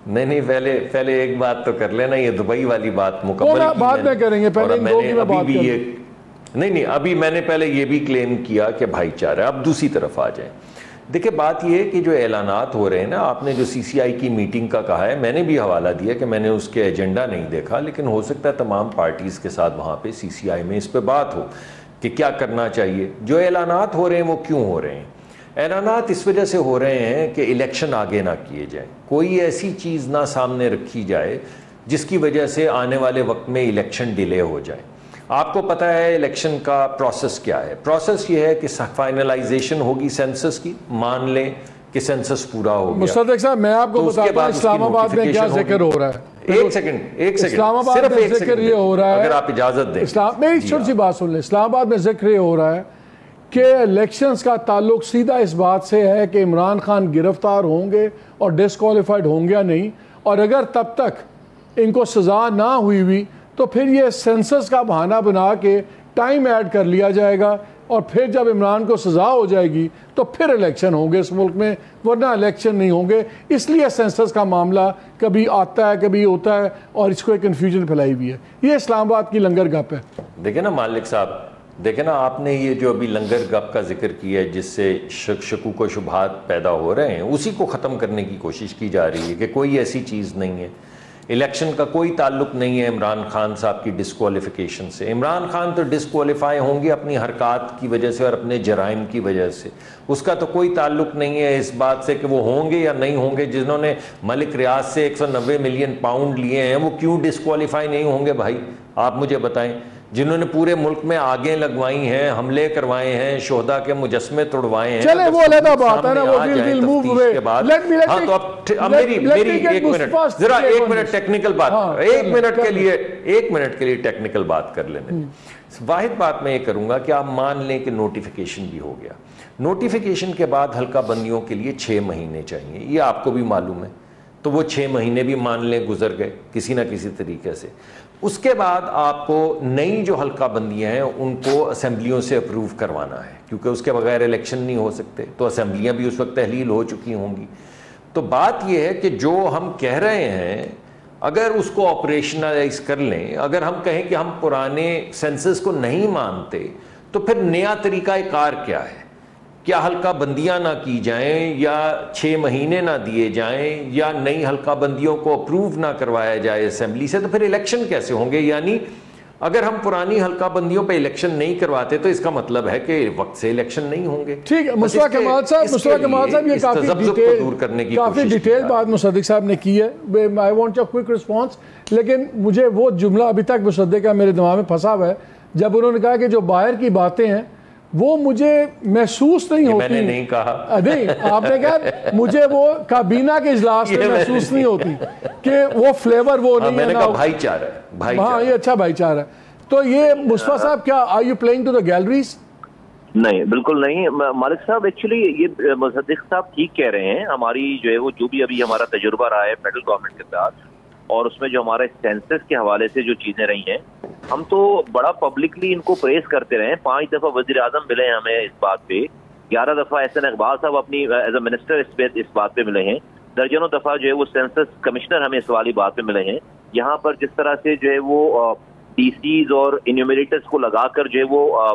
نہیں نہیں پہلے پہلے ایک بات تو کر لینا, یہ دبئی والی بات مکمل کی بعد میں کریں گے, پہلے میں نے ابھی بھی یہ نہیں نہیں ابھی میں نے پہلے یہ بھی کلیم کیا کہ بھائی چارہ. اب دوسری طرف آ جائیں. دیکھیں بات یہ ہے کہ جو اعلانات ہو رہے ہیں نا, آپ نے جو سی سی آئی کی میٹنگ کا کہا ہے, میں نے بھی حوالہ دیا کہ میں نے اس کے ایجنڈا نہیں دیکھا, لیکن ہو سکتا ہے تمام پارٹیز کے ساتھ وہاں پہ سی سی آئی میں اس پہ بات ہو کہ کیا کرنا چاہیے. جو اعلانات ہو رہے ہیں وہ کیوں ہو رہے ہیں؟ اعلانات اس وجہ سے ہو رہے ہیں کہ الیکشن آگے نہ کیے جائیں, کوئی ایسی چیز نہ سامنے رکھی جائے جس کی وجہ سے آنے والے وقت میں الیکشن ڈیلے ہو جائے. آپ کو پتہ ہے الیکشن کا پروسیس کیا ہے؟ پروسیس یہ ہے کہ فائنلائزیشن ہوگی سینسس کی, مان لیں کہ سینسس پورا ہو گیا. مصدق صاحب میں آپ کو بتاتا ہوں اسلام آباد میں کیا ذکر ہو رہا ہے. ایک سیکنڈ ایک سیکنڈ اسلام آباد میں ذکر یہ ہو رہا ہے, اگر آپ اجازت دیں اسلام میری چھوٹی سی بات سن لیں. اسلام آباد میں ذکر یہ ہو رہا ہے کہ الیکشنز کا تعلق سیدھا اس بات سے ہے کہ عمران خان گرفتار ہوں گے اور ڈسکوالیفائڈ ہوں گے یا نہیں, اور اگر تب تک ان کو سزا نہ ہوئی ہوئی تو پھر یہ سینسس کا بہانہ بنا کے ٹائم ایڈ کر لیا جائے گا, اور پھر جب عمران کو سزا ہو جائے گی تو پھر الیکشن ہوں گے اس ملک میں, ورنہ الیکشن نہیں ہوں گے. اس لیے سینسس کا معاملہ کبھی آتا ہے کبھی ہوتا ہے, اور اس کو ایک کنفیوژن پھیلائی ہوئی ہے. یہ اسلام آباد کی لنگر گپ ہے. دیکھیں نا مالک صاحب, دیکھیں نا آپ نے یہ جو ابھی لنگر گپ کا ذکر کیا ہے جس سے شک شکوک و شبہات پیدا ہو رہے ہیں, اسی کو ختم کرنے کی کوشش کی جا رہی ہے کہ کوئی ایسی چیز نہیں ہے, الیکشن کا کوئی تعلق نہیں ہے عمران خان صاحب کی ڈسکوالیفیکیشن سے. عمران خان تو ڈسکوالیفائی ہوں گے اپنی حرکات کی وجہ سے اور اپنے جرائم کی وجہ سے, اس کا تو کوئی تعلق نہیں ہے اس بات سے کہ وہ ہوں گے یا نہیں ہوں گے. جنہوں نے ملک ریاض سے ایک سو نوے ملین پاؤنڈ لیے ہیں وہ کیوں ڈسکوالیفائی نہیں ہوں گے بھائی, آپ مجھے بتائیں. جنہوں نے پورے ملک میں آگیں لگوائی ہیں, حملے کروائے ہیں, شہداء کے مجسمے توڑوائے ہیں, چلے وہ علیحدہ بات ہے نا, وہ ویل ویل موو اوے. ہاں تو اب میری میری ایک منٹ ذرا ایک منٹ ٹیکنیکل بات, ایک منٹ کے لیے ایک منٹ کے لیے ٹیکنیکل بات کر لینے. واحد بات میں یہ کروں گا کہ آپ مان لیں کہ نوٹیفیکیشن بھی ہو گیا, نوٹیفیکیشن کے بعد حلقہ بندیوں کے لیے چھ مہینے چاہیے, یہ آپ کو بھی معلوم ہے. تو وہ چھ مہینے بھی مان لیں گزر گئے کسی نہ کسی طریقے سے. اس کے بعد آپ کو نئی جو حلقہ بندیاں ہیں ان کو اسمبلیوں سے اپروو کروانا ہے, کیونکہ اس کے بغیر الیکشن نہیں ہو سکتے. تو اسمبلیاں بھی اس وقت تحلیل ہو چکی ہوں گی. تو بات یہ ہے کہ جو ہم کہہ رہے ہیں اگر اس کو آپریشنلائز کر لیں, اگر ہم کہیں کہ ہم پرانے سینسس کو نہیں مانتے تو پھر نیا طریقہ کار کیا ہے؟ کیا حلقہ بندیاں نہ کی جائیں, یا چھ مہینے نہ دیے جائیں, یا نئی حلقہ بندیوں کو اپروو نہ کروایا جائے اسمبلی سے, تو پھر الیکشن کیسے ہوں گے؟ یعنی اگر ہم پرانی حلقہ بندیوں پہ الیکشن نہیں کرواتے تو اس کا مطلب ہے کہ وقت سے الیکشن نہیں ہوں گے. ٹھیک ہے مصطفیٰ کمال صاحب, مصطفیٰ کمال صاحب یہ کافی ڈیٹیل دور کرنے کی کافی ڈیٹیل بات مصدق صاحب نے کی ہے. I want a quick response, لیکن مجھے وہ جملہ ابھی تک مصدق کا میرے دماغ میں پھنسا ہوا ہے جب انہوں نے کہا کہ جو باہر کی باتیں ہیں وہ مجھے محسوس نہیں ہوتی. میں نے نہیں کہا, نہیں آپ نے کہا مجھے وہ کابینہ کے اجلاس میں محسوس نہیں ہوتی کہ وہ فلیور وہ نہیں ہے. میں نے کہا بھائی چارہ ہے, ہاں یہ اچھا بھائی چارہ ہے. تو یہ مصطفیٰ صاحب کیا are you playing to the galleries? نہیں بالکل نہیں مالک صاحب, ایکچولی یہ مصدق صاحب ٹھیک کہہ رہے ہیں. ہماری جو ہے وہ جو بھی ابھی ہمارا تجربہ رہا ہے فیڈرل گورنمنٹ کے ساتھ, اور اس میں جو ہمارے سینسس کے حوالے سے جو چیزیں رہی ہیں, ہم تو بڑا پبلکلی ان کو پریز کرتے رہے ہیں. پانچ دفعہ وزیر اعظم ملے ہیں ہمیں اس بات پہ, گیارہ دفعہ احسن اقبال صاحب اپنی ایز اے منسٹر اس بات پہ ملے ہیں, درجنوں دفعہ جو ہے وہ سینسس کمشنر ہمیں اس والی بات پہ ملے ہیں. یہاں پر جس طرح سے جو ہے وہ ڈی سیز اور انیومریٹرز کو لگا کر جو ہے وہ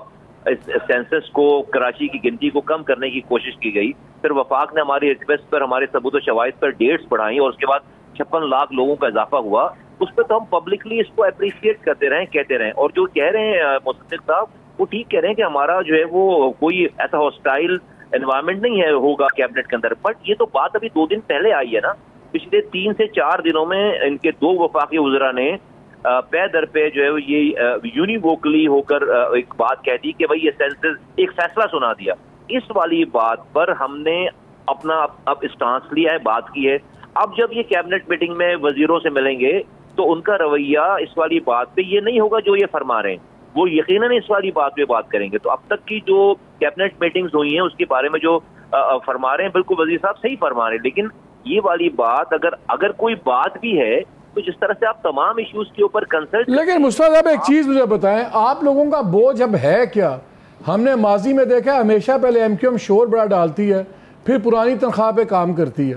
سینسس کو, کراچی کی گنتی کو کم کرنے کی کوشش کی گئی. پھر وفاق نے ہماری ریکویسٹ پر ہمارے ثبوت و شواہد پر ڈیٹس بڑھائیں, اور اس کے بعد چھپن لاکھ لوگوں کا اضافہ ہوا. اس پہ تو ہم پبلکلی اس کو اپریشیٹ کرتے رہیں کہتے رہیں. اور جو کہہ رہے ہیں مصدق صاحب وہ ٹھیک کہہ رہے ہیں کہ ہمارا جو ہے وہ کوئی ایسا ہاسٹائل انوائرمنٹ نہیں ہے ہوگا کیبنٹ کے اندر. بٹ یہ تو بات ابھی دو دن پہلے آئی ہے نا, پچھلے تین سے چار دنوں میں ان کے دو وفاقی وزراء نے پے در پہ جو ہے یہ یونیووکلی ہو کر ایک بات کہہ دی کہ بھائی یہ سینسس ایک فیصلہ سنا دیا. اس والی بات پر ہم نے اپنا اب اسٹانس لیا ہے, بات کی ہے. اب جب یہ کیبنٹ میٹنگ میں وزیروں سے ملیں گے تو ان کا رویہ اس والی بات پہ یہ نہیں ہوگا جو یہ فرما رہے ہیں, وہ یقیناً اس والی بات پہ بات کریں گے. تو اب تک کی جو کیبنٹ میٹنگز ہوئی ہیں اس کے بارے میں جو فرما رہے ہیں بالکل وزیر صاحب صحیح فرما رہے ہیں, لیکن یہ والی بات اگر اگر کوئی بات بھی ہے تو جس طرح سے آپ تمام ایشوز کے اوپر کنسلٹ. لیکن مصطفیٰ صاحب ایک چیز مجھے بتائیں, آپ لوگوں کا بوجھ اب ہے کیا؟ ہم نے ماضی میں دیکھا ہمیشہ پہلے ایم کیو ایم شور بڑا ڈالتی ہے, پھر پرانی تنخواہ پہ کام کرتی ہے.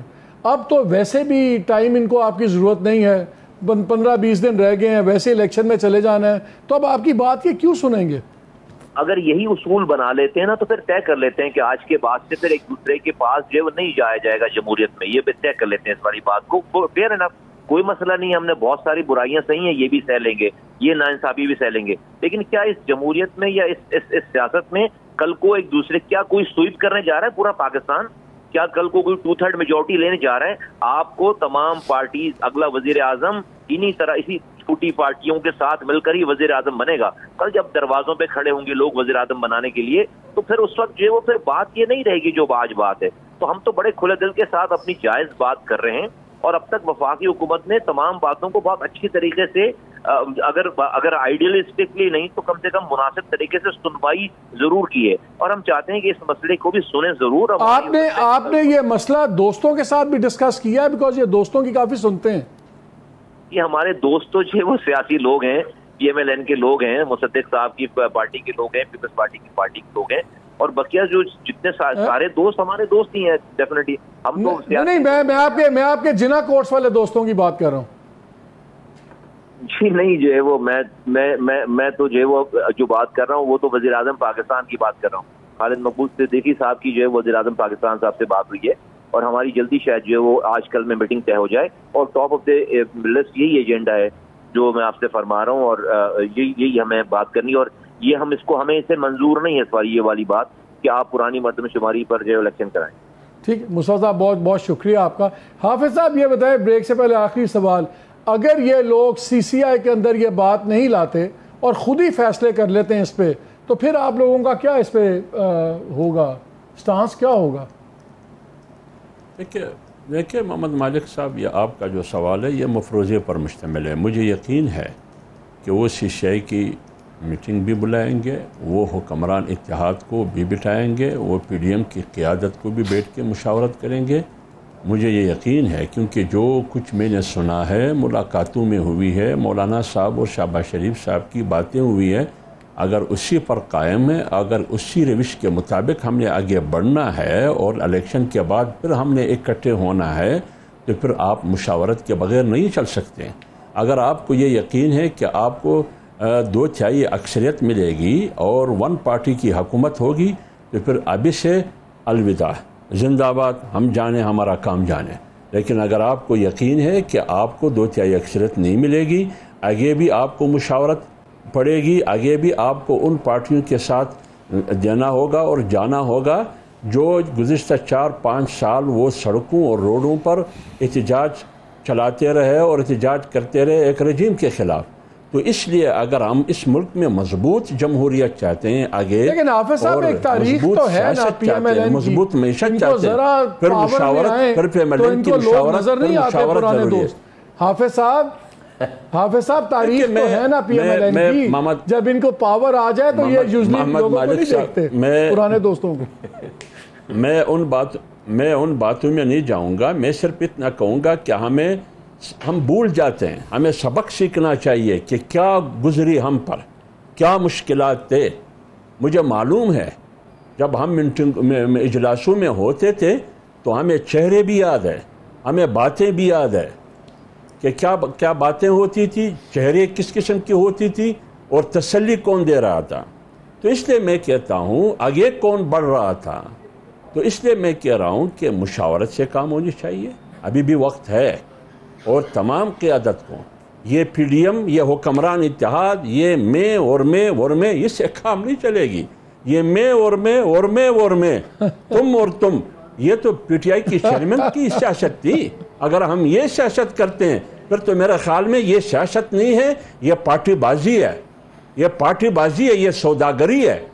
اب تو ویسے بھی ٹائم ان کو آپ کی ضرورت نہیں ہے, پندرہ بیس دن رہ گئے ہیں, ویسے الیکشن میں چلے جانا ہے, تو اب آپ کی بات یہ کیوں سنیں گے؟ اگر یہی اصول بنا لیتے ہیں نا تو پھر طے کر لیتے ہیں کہ آج کے بعد سے پھر ایک دوسرے کے پاس جو ہے وہ نہیں جایا جائے گا جمہوریت میں, یہ طے کر لیتے ہیں اس والی بات کو. فیئر انف, کوئی مسئلہ نہیں, ہم نے بہت ساری برائیاں سہی ہیں, یہ بھی سہ لیں گے, یہ ناانصافی بھی سہ لیں گے, لیکن کیا اس جمہوریت میں یا اس, اس, اس سیاست میں کل کو ایک دوسرے, کیا کوئی سویپ کرنے جا رہا ہے پورا پاکستان؟ کیا کل کو کوئی ٹو تھرڈ میجورٹی لینے جا رہا ہے؟ آپ کو تمام پارٹیز, اگلا وزیر اعظم انہی طرح اسی چھوٹی پارٹیوں کے ساتھ مل کر ہی وزیر اعظم بنے گا. کل جب دروازوں پہ کھڑے ہوں گے لوگ وزیر اعظم بنانے کے لیے, تو پھر اس وقت جو ہے وہ پھر بات یہ نہیں رہے گی جو آج بات ہے. تو ہم تو بڑے کھلے دل کے ساتھ اپنی جائز بات کر رہے ہیں, اور اب تک وفاقی حکومت نے تمام باتوں کو بہت اچھی طریقے سے, اگر اگر آئیڈیلسٹکلی نہیں تو کم سے کم مناسب طریقے سے سنوائی ضرور کی ہے, اور ہم چاہتے ہیں کہ اس مسئلے کو بھی سنیں ضرور. آپ نے آپ نے یہ مسئلہ دوستوں کے ساتھ بھی ڈسکس کیا ہے؟ بیکاز یہ دوستوں کی کافی سنتے ہیں. یہ ہمارے دوست تو جو وہ سیاسی لوگ ہیں, پی ایم ایل این کے لوگ ہیں, مصدق صاحب کی پارٹی کے لوگ ہیں, پیپلز پارٹی کی پارٹی کے لوگ ہیں, اور بقیہ جو جتنے سارے دوست ہمارے دوست ہی ہیں ڈیفینیٹلی. ہم تو نہیں, میں میں آپ کے میں آپ کے جنا کورس والے دوستوں کی بات کر رہا ہوں. جی نہیں, جو ہے وہ میں میں میں میں تو جو ہے وہ جو بات کر رہا ہوں وہ تو وزیر اعظم پاکستان کی بات کر رہا ہوں. خالد مقبول صدیقی صاحب کی جو ہے وزیر اعظم پاکستان صاحب سے بات ہوئی ہے, اور ہماری جلدی شاید جو ہے وہ آج کل میں میٹنگ طے ہو جائے, اور ٹاپ آف دی لسٹ یہی ایجنڈا ہے جو میں آپ سے فرما رہا ہوں, اور یہی یہی ہمیں بات کرنی, اور یہ ہم اس کو ہمیں اسے منظور نہیں ہے اس والی یہ والی بات کہ آپ پرانی مردم شماری پر جو ہے الیکشن کرائیں. ٹھیک, مصطفیٰ صاحب بہت بہت شکریہ آپ کا. حافظ صاحب یہ بتائیں, بریک سے پہلے آخری سوال, اگر یہ لوگ سی سی آئی کے اندر یہ بات نہیں لاتے اور خود ہی فیصلے کر لیتے ہیں اس پہ, تو پھر آپ لوگوں کا کیا اس پہ ہوگا, سٹانس کیا ہوگا؟ دیکھیے دیکھیے محمد مالک صاحب, یہ آپ کا جو سوال ہے یہ مفروضے پر مشتمل ہے. مجھے یقین ہے کہ وہ سی سی آئی کی میٹنگ بھی بلائیں گے, وہ حکمران اتحاد کو بھی بٹھائیں گے, وہ پی ڈی ایم کی قیادت کو بھی بیٹھ کے مشاورت کریں گے. مجھے یہ یقین ہے کیونکہ جو کچھ میں نے سنا ہے, ملاقاتوں میں ہوئی ہے, مولانا صاحب اور شہباز شریف صاحب کی باتیں ہوئی ہے, اگر اسی پر قائم ہے, اگر اسی روش کے مطابق ہم نے آگے بڑھنا ہے اور الیکشن کے بعد پھر ہم نے اکٹھے ہونا ہے, تو پھر آپ مشاورت کے بغیر نہیں چل سکتے. اگر آپ کو یہ یقین ہے کہ آپ کو دو تہائی اکثریت ملے گی اور ون پارٹی کی حکومت ہوگی, تو پھر ابھی سے الوداع, زندہ آباد, ہم جانے ہمارا کام جانے. لیکن اگر آپ کو یقین ہے کہ آپ کو دو تہائی اکثریت نہیں ملے گی, آگے بھی آپ کو مشاورت پڑے گی, آگے بھی آپ کو ان پارٹیوں کے ساتھ دینا ہوگا اور جانا ہوگا جو گزشتہ چار پانچ سال وہ سڑکوں اور روڈوں پر احتجاج چلاتے رہے اور احتجاج کرتے رہے ایک رجیم کے خلاف. تو اس لیے اگر ہم اس ملک میں مضبوط جمہوریت چاہتے ہیں آگے, لیکن حافظ صاحب ایک تاریخ تو ہے نا پی ایم ایل این کی, مضبوط معیشت چاہتے ہیں, پھر مشاورت, پھر پی ایم ایل این کی مشاورت, پھر مشاورت ضروری ہے. حافظ صاحب حافظ صاحب تاریخ تو ہے نا پی ایم ایل این کی, جب ان کو پاور آ جائے تو یہ یوزلی لوگوں کو نہیں دیکھتے, پرانے دوستوں کو. میں ان بات میں ان باتوں میں نہیں جاؤں گا, میں صرف اتنا کہوں گا کہ ہمیں ہم بھول جاتے ہیں, ہمیں سبق سیکھنا چاہیے کہ کیا گزری ہم پر, کیا مشکلات تھے. مجھے معلوم ہے جب ہم اجلاسوں میں ہوتے تھے تو ہمیں چہرے بھی یاد ہے, ہمیں باتیں بھی یاد ہے کہ کیا کیا باتیں ہوتی تھی, چہرے کس قسم کی ہوتی تھی, اور تسلی کون دے رہا تھا. تو اس لیے میں کہتا ہوں آگے کون بڑھ رہا تھا. تو اس لیے میں کہہ رہا ہوں کہ مشاورت سے کام ہونی چاہیے, ابھی بھی وقت ہے. اور تمام قیادت کو, یہ پی ڈی ایم, یہ حکمران اتحاد, یہ میں اور میں اور میں, اس سے کام نہیں چلے گی. یہ میں اور میں اور میں اور میں, تم اور تم, یہ تو پی ٹی آئی کی چیئرمین کی سیاست تھی. اگر ہم یہ سیاست کرتے ہیں پھر تو میرے خیال میں یہ سیاست نہیں ہے, یہ پارٹی بازی ہے, یہ پارٹی بازی ہے, یہ سوداگری ہے.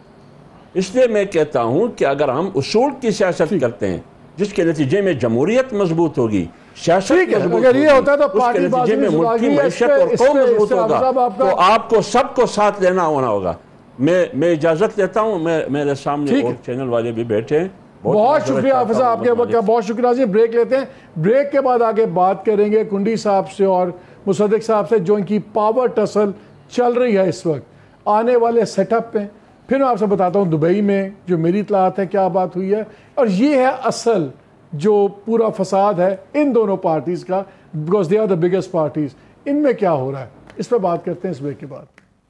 اس لیے میں کہتا ہوں کہ اگر ہم اصول کی سیاست کرتے ہیں جس کے نتیجے میں جمہوریت مضبوط ہوگی, سیاست مضبوط ہوگی, اس کے نتیجے میں ملک کی معیشت اور قوم مضبوط ہوگا, تو آپ کو سب کو ساتھ لینا ہونا ہوگا. میں میں اجازت لیتا ہوں, میں میرے سامنے اور چینل والے بھی بیٹھے ہیں. بہت شکریہ حافظ صاحب آپ کے وقت کا, بہت شکریہ. بریک لیتے ہیں, بریک کے بعد آگے بات کریں گے کنڈی صاحب سے اور مصدق صاحب سے, جو ان کی پاور ٹسل چل رہی ہے اس وقت آنے والے سیٹ اپ پہ. پھر میں آپ سے بتاتا ہوں دبئی میں جو میری اطلاعات ہے کیا بات ہوئی ہے, اور یہ ہے اصل جو پورا فساد ہے ان دونوں پارٹیز کا، because they are the biggest parties, ان میں کیا ہو رہا ہے، اس پہ بات کرتے ہیں اس بریک کے بعد۔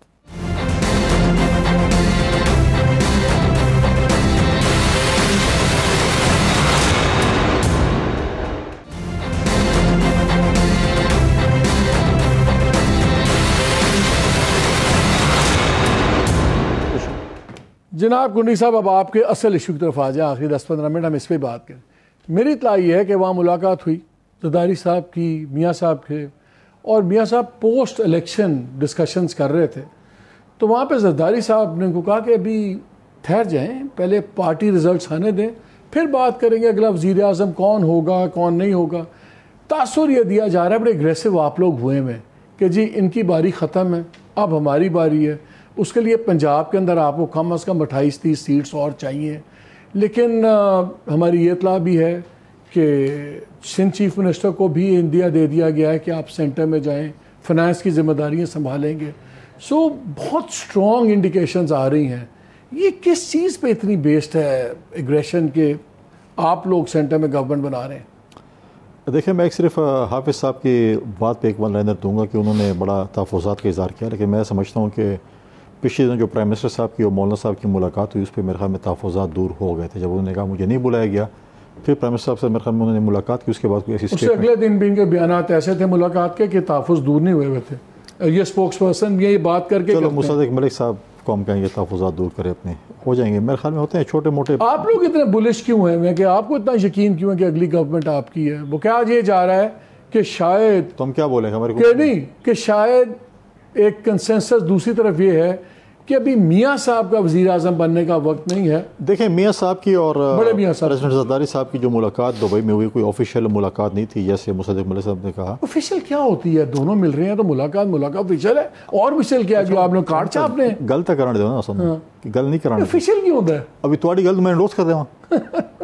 جناب کنڈی صاحب، اب آپ کے اصل ایشو کی طرف آ جائیں، آخری دس پندرہ منٹ ہم اس پہ بات کریں۔ میری اطلاع یہ ہے کہ وہاں ملاقات ہوئی زرداری صاحب کی، میاں صاحب کے، اور میاں صاحب پوسٹ الیکشن ڈسکشنز کر رہے تھے، تو وہاں پہ زرداری صاحب نے کو کہا کہ ابھی ٹھہر جائیں، پہلے پارٹی ریزلٹس آنے دیں، پھر بات کریں گے اگلا وزیر اعظم کون ہوگا کون نہیں ہوگا۔ تاثر یہ دیا جا رہا ہے، بڑے اگریسو آپ لوگ ہوئے ہیں کہ جی ان کی باری ختم ہے، اب ہماری باری ہے، اس کے لیے پنجاب کے اندر آپ کو کم از کم اٹھائیس تیس سیٹس اور چاہیے۔ لیکن ہماری یہ اطلاع بھی ہے کہ سندھ چیف منسٹر کو بھی اندیا دے دیا گیا ہے کہ آپ سینٹر میں جائیں، فنانس کی ذمہ داریاں سنبھالیں گے۔ سو بہت سٹرونگ انڈیکیشنز آ رہی ہیں۔ یہ کس چیز پہ اتنی بیسڈ ہے ایگریشن کے آپ لوگ سینٹر میں گورنمنٹ بنا رہے ہیں؟ دیکھیں، میں ایک صرف حافظ صاحب کی بات پہ ایک ون لائنر دوں گا کہ انہوں نے بڑا تحفظات کا اظہار کیا، لیکن میں سمجھتا ہوں کہ پچھلے دن جو پرائم منسٹر صاحب کی اور مولانا صاحب کی ملاقات ہوئی، اس پہ میرے خیال میں تحفظات دور ہو گئے تھے۔ جب انہوں نے کہا مجھے نہیں بلایا گیا، پھر پرائم منسٹر صاحب سے میرے خیال میں انہوں نے ملاقات کی، اس کے بعد کوئی ایسی اس سے اگلے دن بھی ان کے بیانات ایسے تھے ملاقات کے کہ تحفظ دور نہیں ہوئے ہوئے تھے۔ یہ اسپوکس پرسن یہ بات کر کے چلو مصدق ملک صاحب قوم کہیں گے تحفظات دور کرے اپنے، ہو جائیں گے میرے خیال میں، ہوتے ہیں چھوٹے موٹے۔ آپ لوگ اتنے بلش کیوں ہیں کہ آپ کو اتنا یقین کیوں ہے کہ اگلی گورنمنٹ آپ کی ہے؟ وہ کیا یہ جا رہا ہے کہ شاید تو ہم کیا بولیں گے ہمارے کہ نہیں کہ شاید ایک کنسنسس دوسری طرف یہ ہے کہ ابھی میاں صاحب کا وزیر اعظم بننے کا وقت نہیں ہے؟ دیکھیں، میاں صاحب کی اور بڑے میاں صاحب پریزیڈنٹ زرداری صاحب کی جو ملاقات دبئی میں ہوئی، کوئی آفیشیل ملاقات نہیں تھی جیسے مصدق ملک صاحب نے کہا۔ آفیشیل کیا ہوتی ہے؟ دونوں مل رہے ہیں تو ملاقات ملاقات آفیشیل ہے، اور آفیشیل کیا جو آپ نے کارڈ چھاپنے گل تو کرانے دو نا، اصل کہ گل نہیں کرانے، آفیشیل کیوں ہوتا ہے؟ ابھی تھوڑی گل میں نوٹ کر دے ہوں۔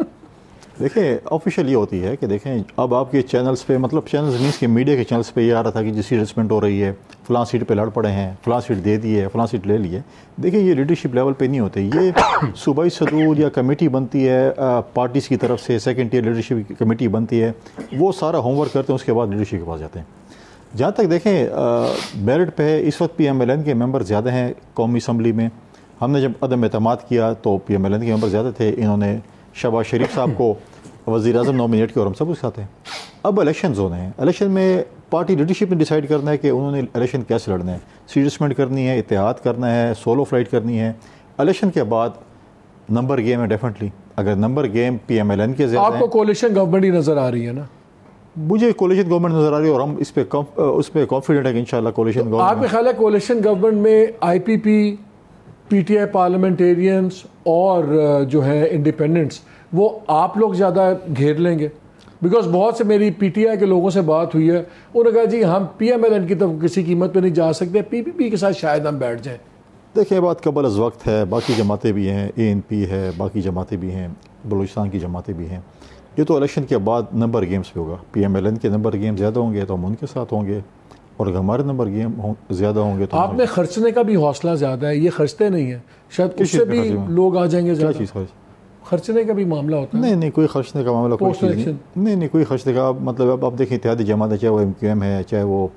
دیکھیں، آفیشیل یہ ہوتی ہے کہ دیکھیں اب آپ کے چینلز پہ، مطلب چینلز مینس کے میڈیا کے چینلز پہ یہ آ رہا تھا کہ جس سیٹ ریسپینٹ ہو رہی ہے، فلاں سیٹ پہ لڑ پڑے ہیں، فلاں سیٹ دے دی ہے، فلاں سیٹ لے لی ہے۔ دیکھیں، یہ لیڈرشپ لیول پہ نہیں ہوتے، یہ صوبائی صدور یا کمیٹی بنتی ہے پارٹیز کی طرف سے، سیکنڈ ٹیئر لیڈرشپ کمیٹی بنتی ہے، وہ سارا ہوم ورک کرتے ہیں، اس کے بعد لیڈرشپ کے پاس جاتے ہیں۔ جہاں تک دیکھیں میرٹ پہ ہے، اس وقت پی ایم ایل این کے ممبر زیادہ ہیں قومی اسمبلی میں۔ ہم نے جب عدم اعتماد کیا تو پی ایم ایل این کے ممبر زیادہ تھے، انہوں نے شہباز شریف صاحب کو وزیر اعظم نومینیٹ کیا اور ہم سب اس ساتھ ہیں۔ اب الیکشنز ہونے ہیں، الیکشن میں پارٹی لیڈرشپ نے ڈیسائیڈ کرنا ہے کہ انہوں نے الیکشن کیسے لڑنا ہے، سیریسمنٹ کرنی ہے، اتحاد کرنا ہے، سولو فلائٹ کرنی ہے۔ الیکشن کے بعد نمبر گیم ہے ڈیفینیٹلی، اگر number game P M L N کے زیادہ آپ کو کولیشن گورنمنٹ ہی نظر آ رہی ہے نا؟ مجھے کولیشن گورنمنٹ نظر آ رہی ہے اور ہم اس پہ اس پہ کانفیڈنٹ ہے کہ انشاءاللہ کولیشن گورنمنٹ۔ آپ کے خیال ہے کولیشن گورنمنٹ میں آئی پی پی، پی ٹی آئی پارلیمنٹیرینس اور جو ہے انڈیپینڈنٹس، وہ آپ لوگ زیادہ گھیر لیں گے؟ بیکاز بہت سے میری پی ٹی آئی کے لوگوں سے بات ہوئی ہے، انہوں نے کہا جی ہم پی ایم ایل این کی طرف کسی قیمت پہ نہیں جا سکتے، پی پی پی کے ساتھ شاید ہم بیٹھ جائیں۔ دیکھیں، یہ بات قبل از وقت ہے، باقی جماعتیں بھی ہیں، اے این پی ہے، باقی جماعتیں بھی ہیں، بلوچستان کی جماعتیں بھی ہیں۔ یہ تو الیکشن کے بعد نمبر گیمز پہ ہوگا، پی ایم ایل این کے نمبر گیم زیادہ ہوں گے تو ہم ان کے ساتھ ہوں گے، اور اگر ہمارے نمبر گیم زیادہ ہوں گے تو آپ میں خرچنے کا بھی حوصلہ زیادہ ہے، یہ خرچتے نہیں ہیں، شاید اس سے بھی لوگ آ جائیں گے کیا زیادہ۔ چیز خرچ؟ خرچنے کا بھی معاملہ ہوتا ہے؟ نہیں نہیں، کوئی خرچنے کا معاملہ کوئی چیز نہیں، نہیں نہیں کوئی خرچنے کا مطلب اب آپ دیکھیں اتحادی جماعت ہے، چاہے وہ ایم کیو ایم ہے، چاہے وہ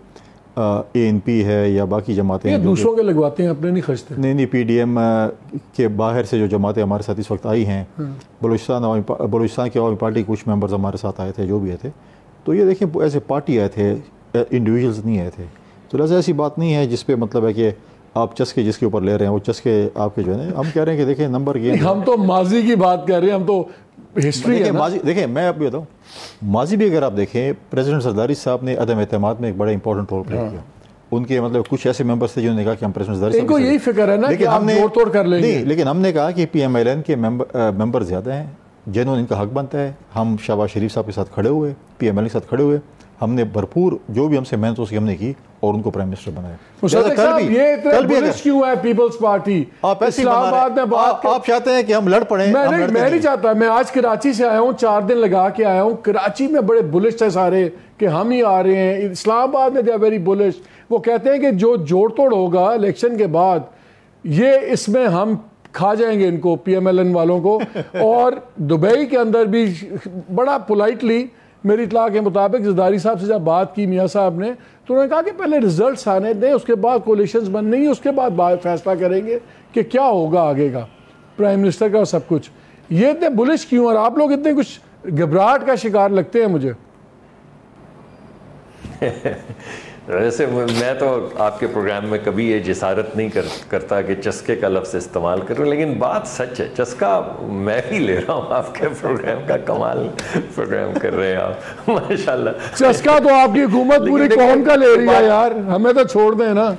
اے این پی ہے یا باقی جماعتیں ہیں، دوسروں کے لگواتے ہیں، اپنے نہیں خرچتے۔ نہیں نہیں، پی ڈی ایم کے باہر سے جو جماعتیں ہمارے ساتھ اس وقت آئی ہیں، بلوچستان عوامی بلوچستان کی عوامی پارٹی کچھ ممبرز ہمارے ساتھ آئے تھے، جو بھی آئے تھے، تو یہ دیکھیں ایسے پارٹی آئے تھے، انڈیویجولز نہیں آئے تھے، تو لہٰذا ایسی بات نہیں ہے جس پہ مطلب ہے کہ آپ چسکے جس کے اوپر لے رہے ہیں وہ چسکے آپ کے جو ہے، ہم کہہ رہے ہیں کہ دیکھیں نمبر گیم، ہم تو ماضی کی بات کر رہے ہیں، ہم تو ہسٹری ہے نا۔ ماضی دیکھیں، میں آپ کو بتاؤں، ماضی بھی اگر آپ دیکھیں، پریزیڈنٹ زرداری صاحب نے عدم اعتماد میں ایک بڑا امپورٹنٹ رول پلے کیا۔ ان کے مطلب کچھ ایسے ممبرس تھے جنہوں نے کہا کہ ہم پریزیڈنٹ زرداری صاحب کو یہی فکر ہے نا کہ ہم جوڑ توڑ کر لیں گے، لیکن ہم نے کہا کہ پی ایم ایل این کے ممبر زیادہ ہیں، جنہوں ان کا حق بنتا ہے، ہم شہباز شریف صاحب کے ساتھ کھڑے ہوئے، پی ایم ایل این کے ساتھ کھڑے ہوئے، ہم نے بھرپور جو بھی ہم سے محنت اسی ہم نے کی اور ان کو پرائم منسٹر بنایا۔ مصدق صاحب، یہ اتنے بلش کیوں ہے پیپلز پارٹی؟ اسلام آباد میں بات آپ چاہتے ہیں کہ ہم لڑ پڑیں؟ میں نہیں میں نہیں چاہتا، میں آج کراچی سے آیا ہوں، چار دن لگا کے آیا ہوں، کراچی میں بڑے بلش تھے سارے کہ ہم ہی آ رہے ہیں، اسلام آباد میں دے آر ویری بلش۔ وہ کہتے ہیں کہ جو جوڑ توڑ ہوگا الیکشن کے بعد، یہ اس میں ہم کھا جائیں گے ان کو, پی ایم ایل این والوں کو. اور دبئی کے اندر بھی بڑا پولائٹلی میری اطلاع کے مطابق زرداری صاحب سے جب بات کی میاں صاحب نے, تو انہوں نے کہا کہ پہلے ریزلٹس آنے دیں, اس کے بعد کولیشنز بننی, اس کے بعد فیصلہ کریں گے کہ کیا ہوگا آگے کا پرائم منسٹر کا سب کچھ. یہ اتنے بلش کیوں, اور آپ لوگ اتنے کچھ گھبراہٹ کا شکار لگتے ہیں مجھے؟ ویسے میں تو آپ کے پروگرام میں کبھی یہ جسارت نہیں کرتا کہ چسکے کا لفظ استعمال کروں, لیکن بات سچ ہے, چسکا میں بھی لے رہا ہوں آپ کے پروگرام کا. کمال پروگرام کر رہے ہیں آپ ماشاءاللہ. چسکا تو آپ کی حکومت پوری قوم کا لے رہی ہے یار, ہمیں تو چھوڑ دیں نا.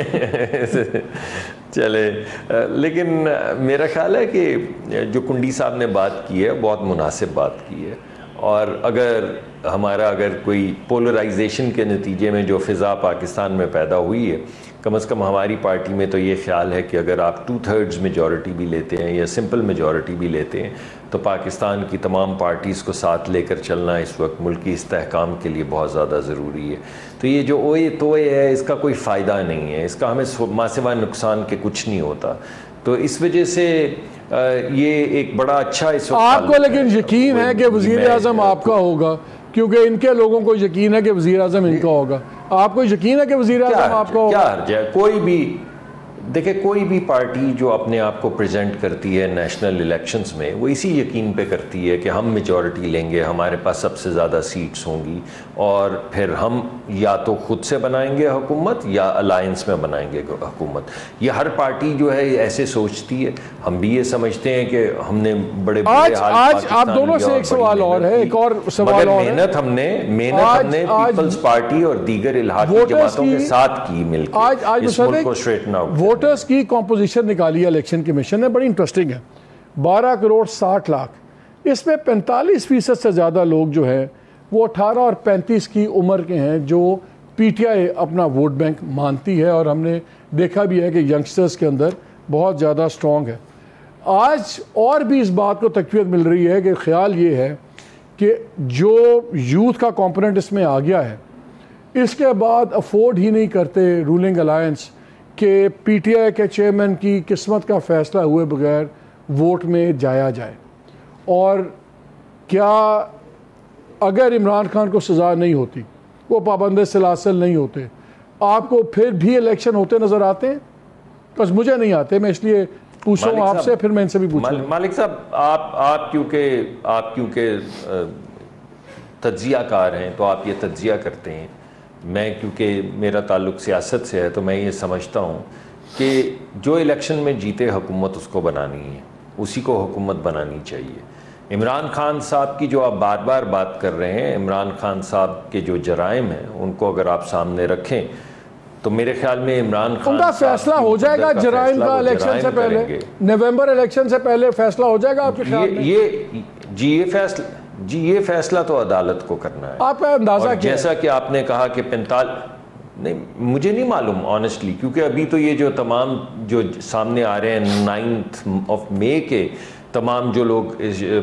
چلے, لیکن میرا خیال ہے کہ جو کنڈی صاحب نے بات کی ہے بہت مناسب بات کی ہے, اور اگر ہمارا اگر کوئی پولرائزیشن کے نتیجے میں جو فضا پاکستان میں پیدا ہوئی ہے, کم از کم ہماری پارٹی میں تو یہ خیال ہے کہ اگر آپ ٹو تھرڈز میجورٹی بھی لیتے ہیں یا سمپل میجورٹی بھی لیتے ہیں تو پاکستان کی تمام پارٹیز کو ساتھ لے کر چلنا اس وقت ملکی استحکام کے لیے بہت زیادہ ضروری ہے. تو یہ جو اوئے توئے ہے اس کا کوئی فائدہ نہیں ہے, اس کا ہمیں ماں سوائے نقصان کے کچھ نہیں ہوتا. تو اس وجہ سے یہ ایک بڑا اچھا اس وقت آپ کو لیکن یقین ہے کہ وزیر اعظم آپ کا ہوگا, کیونکہ ان کے لوگوں کو یقین ہے کہ وزیر اعظم ان کا ہوگا. آپ کو یقین ہے کہ وزیر اعظم آپ کا ہوگا؟ کیا حرج ہے؟ کوئی بھی دیکھیں, کوئی بھی پارٹی جو اپنے آپ کو پریزنٹ کرتی ہے نیشنل الیکشنز میں, وہ اسی یقین پہ کرتی ہے کہ ہم میجورٹی لیں گے, ہمارے پاس سب سے زیادہ سیٹس ہوں گی, اور پھر ہم یا تو خود سے بنائیں گے حکومت یا الائنس میں بنائیں گے حکومت. یہ ہر پارٹی جو ہے ایسے سوچتی ہے. ہم بھی یہ سمجھتے ہیں کہ ہم نے بڑے آج آج آپ دونوں سے ایک سوال اور ہے, ایک اور سوال اور ہے. محنت ہم نے محنت ہم نے پیپلز پارٹی اور دیگر الحاقی جماعتوں کے ساتھ کی مل کے اس ملک کو اسٹریٹن آؤٹ. ووٹرز کی کمپوزیشن نکالی ہے الیکشن کمیشن نے, بڑی انٹرسٹنگ ہے. بارہ کروڑ ساٹھ لاکھ, اس میں پینتالیس فیصد سے زیادہ لوگ جو ہیں وہ اٹھارہ اور پینتیس کی عمر کے ہیں, جو پی ٹی آئی اپنا ووٹ بینک مانتی ہے, اور ہم نے دیکھا بھی ہے کہ ینگسٹرز کے اندر بہت زیادہ سٹرونگ ہے. آج اور بھی اس بات کو تقویت مل رہی ہے کہ خیال یہ ہے کہ جو یوتھ کا کمپوننٹ اس میں آ گیا ہے, اس کے بعد افورڈ ہی نہیں کرتے رولنگ الائنس کہ پی ٹی آئی کے چیئرمین کی قسمت کا فیصلہ ہوئے بغیر ووٹ میں جایا جائے. اور کیا اگر عمران خان کو سزا نہیں ہوتی, وہ پابند سلاسل نہیں ہوتے, آپ کو پھر بھی الیکشن ہوتے نظر آتے ہیں؟ بس مجھے نہیں آتے, میں اس لیے پوچھ رہا ہوں آپ سے, پھر میں ان سے بھی پوچھوں. مالک صاحب, آپ آپ کیونکہ آپ کیونکہ تجزیہ کار ہیں تو آپ یہ تجزیہ کرتے ہیں. میں کیونکہ میرا تعلق سیاست سے ہے تو میں یہ سمجھتا ہوں کہ جو الیکشن میں جیتے حکومت اس کو بنانی ہے, اسی کو حکومت بنانی چاہیے. عمران خان صاحب کی جو آپ بار بار بات کر رہے ہیں, عمران خان صاحب کے جو جرائم ہیں ان کو اگر آپ سامنے رکھیں تو میرے خیال میں عمران خان ان کا فیصلہ ہو جائے گا جرائم کا الیکشن سے پہلے, نومبر الیکشن سے پہلے فیصلہ ہو جائے گا آپ کے خیال میں؟ یہ جی یہ فیصلہ جی یہ فیصلہ تو عدالت کو کرنا ہے. آپ کا اندازہ کیا جیسا کہ آپ نے کہا کہ پینتالیس, نہیں مجھے نہیں معلوم آنیسٹلی, کیونکہ ابھی تو یہ جو تمام جو سامنے آ رہے ہیں نائنتھ آف مئی کے تمام جو لوگ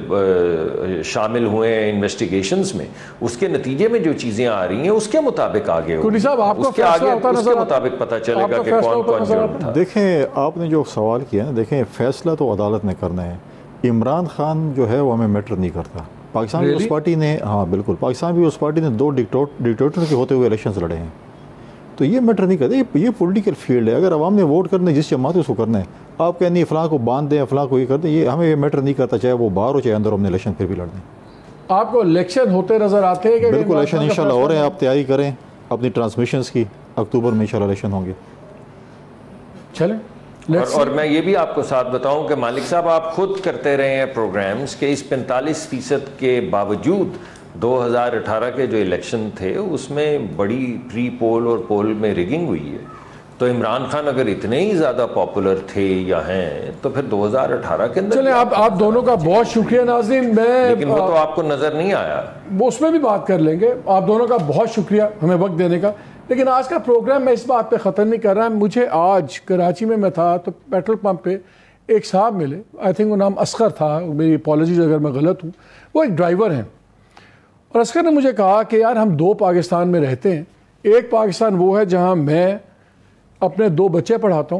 شامل ہوئے ہیں انویسٹیگیشنز میں, اس کے نتیجے میں جو چیزیں آ رہی ہیں اس کے مطابق آگے کنڈی صاحب آپ کو اس کے آگے اس کے مطابق پتہ چلے گا کہ کون کون جرم تھا. دیکھیں آپ نے جو سوال کیا نا, دیکھیں فیصلہ تو عدالت نے کرنا ہے. عمران خان جو ہے وہ ہمیں میٹر نہیں کرتا. پاکستان پیپلز پارٹی نے, ہاں بالکل, پاکستان پیپلز پارٹی نے دو ڈکٹیٹر کے ہوتے ہوئے الیکشنز لڑے ہیں, تو یہ میٹر نہیں کرتا. یہ پولیٹیکل فیلڈ ہے, اگر عوام نے ووٹ کرنا ہے جس جماعت اس کو کرنا ہے, آپ کہیں نہیں فلاں کو باندھ دیں فلاں کو یہ کر دیں, یہ ہمیں یہ میٹر نہیں کرتا, چاہے وہ باہر ہو چاہے اندر, ہم نے الیکشن پھر بھی لڑ دیں. آپ کو الیکشن ہوتے نظر آتے ہیں کہ بالکل الیکشن انشاءاللہ ہو رہے ہیں, آپ تیاری کریں اپنی ٹرانسمیشنز کی, اکتوبر میں انشاءاللہ الیکشن ہوں گے. چلیں. اور, اور میں یہ بھی آپ کو ساتھ بتاؤں کہ مالک صاحب آپ خود کرتے رہے ہیں پروگرامز کہ اس پینتالیس فیصد کے باوجود دو ہزار اٹھارہ کے جو الیکشن تھے اس میں بڑی پری پول اور پول میں ریگنگ ہوئی ہے. تو عمران خان اگر اتنے ہی زیادہ پاپولر تھے یا ہیں تو پھر دو ہزار اٹھارہ کے اندر چلیں. آپ آپ دونوں کا بہت شکریہ ناظرین, میں لیکن وہ تو آپ کو نظر نہیں آیا, وہ اس میں بھی بات کر لیں گے. آپ دونوں کا بہت شکریہ ہمیں وقت دینے کا. لیکن آج کا پروگرام میں اس بات پہ ختم نہیں کر رہا. مجھے آج کراچی میں میں تھا تو پیٹرول پمپ پہ ایک صاحب ملے, آئی تھنک وہ نام اصغر تھا, میری اپالوجیز اگر میں غلط ہوں. وہ ایک ڈرائیور ہیں, اور اصغر نے مجھے کہا کہ یار ہم دو پاکستان میں رہتے ہیں. ایک پاکستان وہ ہے جہاں میں اپنے دو بچے پڑھاتا ہوں,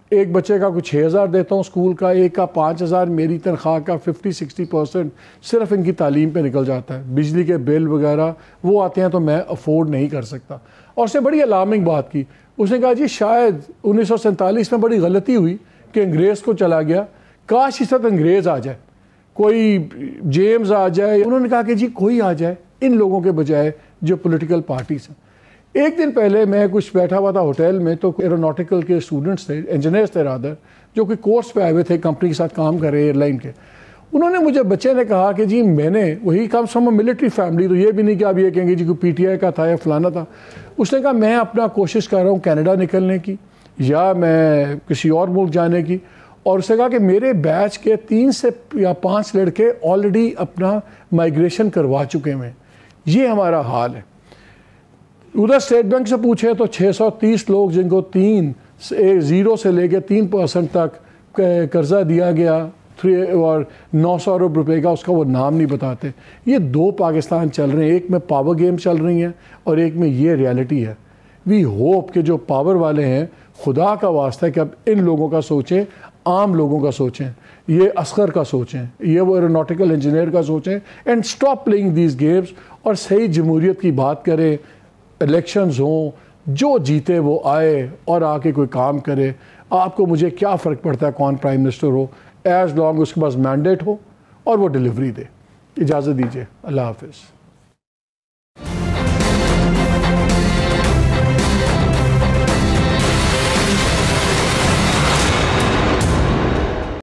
ایک بچے کا کچھ چھ ہزار دیتا ہوں اسکول کا، ایک کا پانچ ہزار، میری تنخواہ کا ففٹی سکسٹی پرسینٹ صرف ان کی تعلیم پہ نکل جاتا ہے. بجلی کے بل وغیرہ وہ آتے ہیں تو میں افورڈ نہیں کر سکتا. اور اس نے بڑی الارمنگ بات کی. اس نے کہا جی شاید انیس سو سینتالیس میں بڑی غلطی ہوئی کہ انگریز کو چلا گیا، کاش اس وقت انگریز آ جائے، کوئی جیمز آ جائے. انہوں نے کہا کہ جی کوئی آ جائے ان لوگوں کے بجائے جو پولیٹیکل پارٹیز ہیں. ایک دن پہلے میں کچھ بیٹھا ہوا تھا ہوٹل میں، تو ایروناٹیکل کے اسٹوڈنٹس تھے، انجینئرس تھے رادر، جو کہ کورس پہ آئے ہوئے تھے کمپنی کے ساتھ کام کر رہے ایئر لائن کے. انہوں نے مجھے، بچے نے کہا کہ جی میں نے، وہی کم فرام ملٹری فیملی، تو یہ بھی نہیں کہ آپ یہ کہیں گے جی کوئی پی ٹی آئی کا تھا یا فلانا تھا. اس نے کہا میں اپنا کوشش کر رہا ہوں کینیڈا نکلنے کی یا میں کسی اور ملک جانے کی. اور اس نے کہا کہ میرے بیچ کے تین سے یا پانچ لڑکے آلریڈی اپنا مائیگریشن کروا چکے ہیں. یہ ہمارا حال ہے. ادھر اسٹیٹ بینک سے پوچھے تو چھ سو تیس لوگ جن کو تین زیرو سے لے کے تین پرسنٹ تک قرضہ دیا گیا اور نو سو ارب روپے کا، اس کا وہ نام نہیں بتاتے. یہ دو پاکستان چل رہے ہیں، ایک میں پاور گیم چل رہی ہیں اور ایک میں یہ ریالٹی ہے. وی ہوپ کہ جو پاور والے ہیں خدا کا واسطہ ہے کہ اب ان لوگوں کا سوچیں، عام لوگوں کا سوچیں، یہ اصغر کا سوچیں، یہ وہ ایروناٹیکل انجینئر کا سوچیں، and stop playing these games اور صحیح جمہوریت کی بات کریں. الیکشنز ہوں، جو جیتے وہ آئے اور آ کے کوئی کام کرے. آپ کو مجھے کیا فرق پڑتا ہے کون پرائم منسٹر ہو، ایز لانگ اس کے پاس مینڈیٹ ہو اور وہ ڈیلیوری دے. اجازت دیجیے، اللہ حافظ.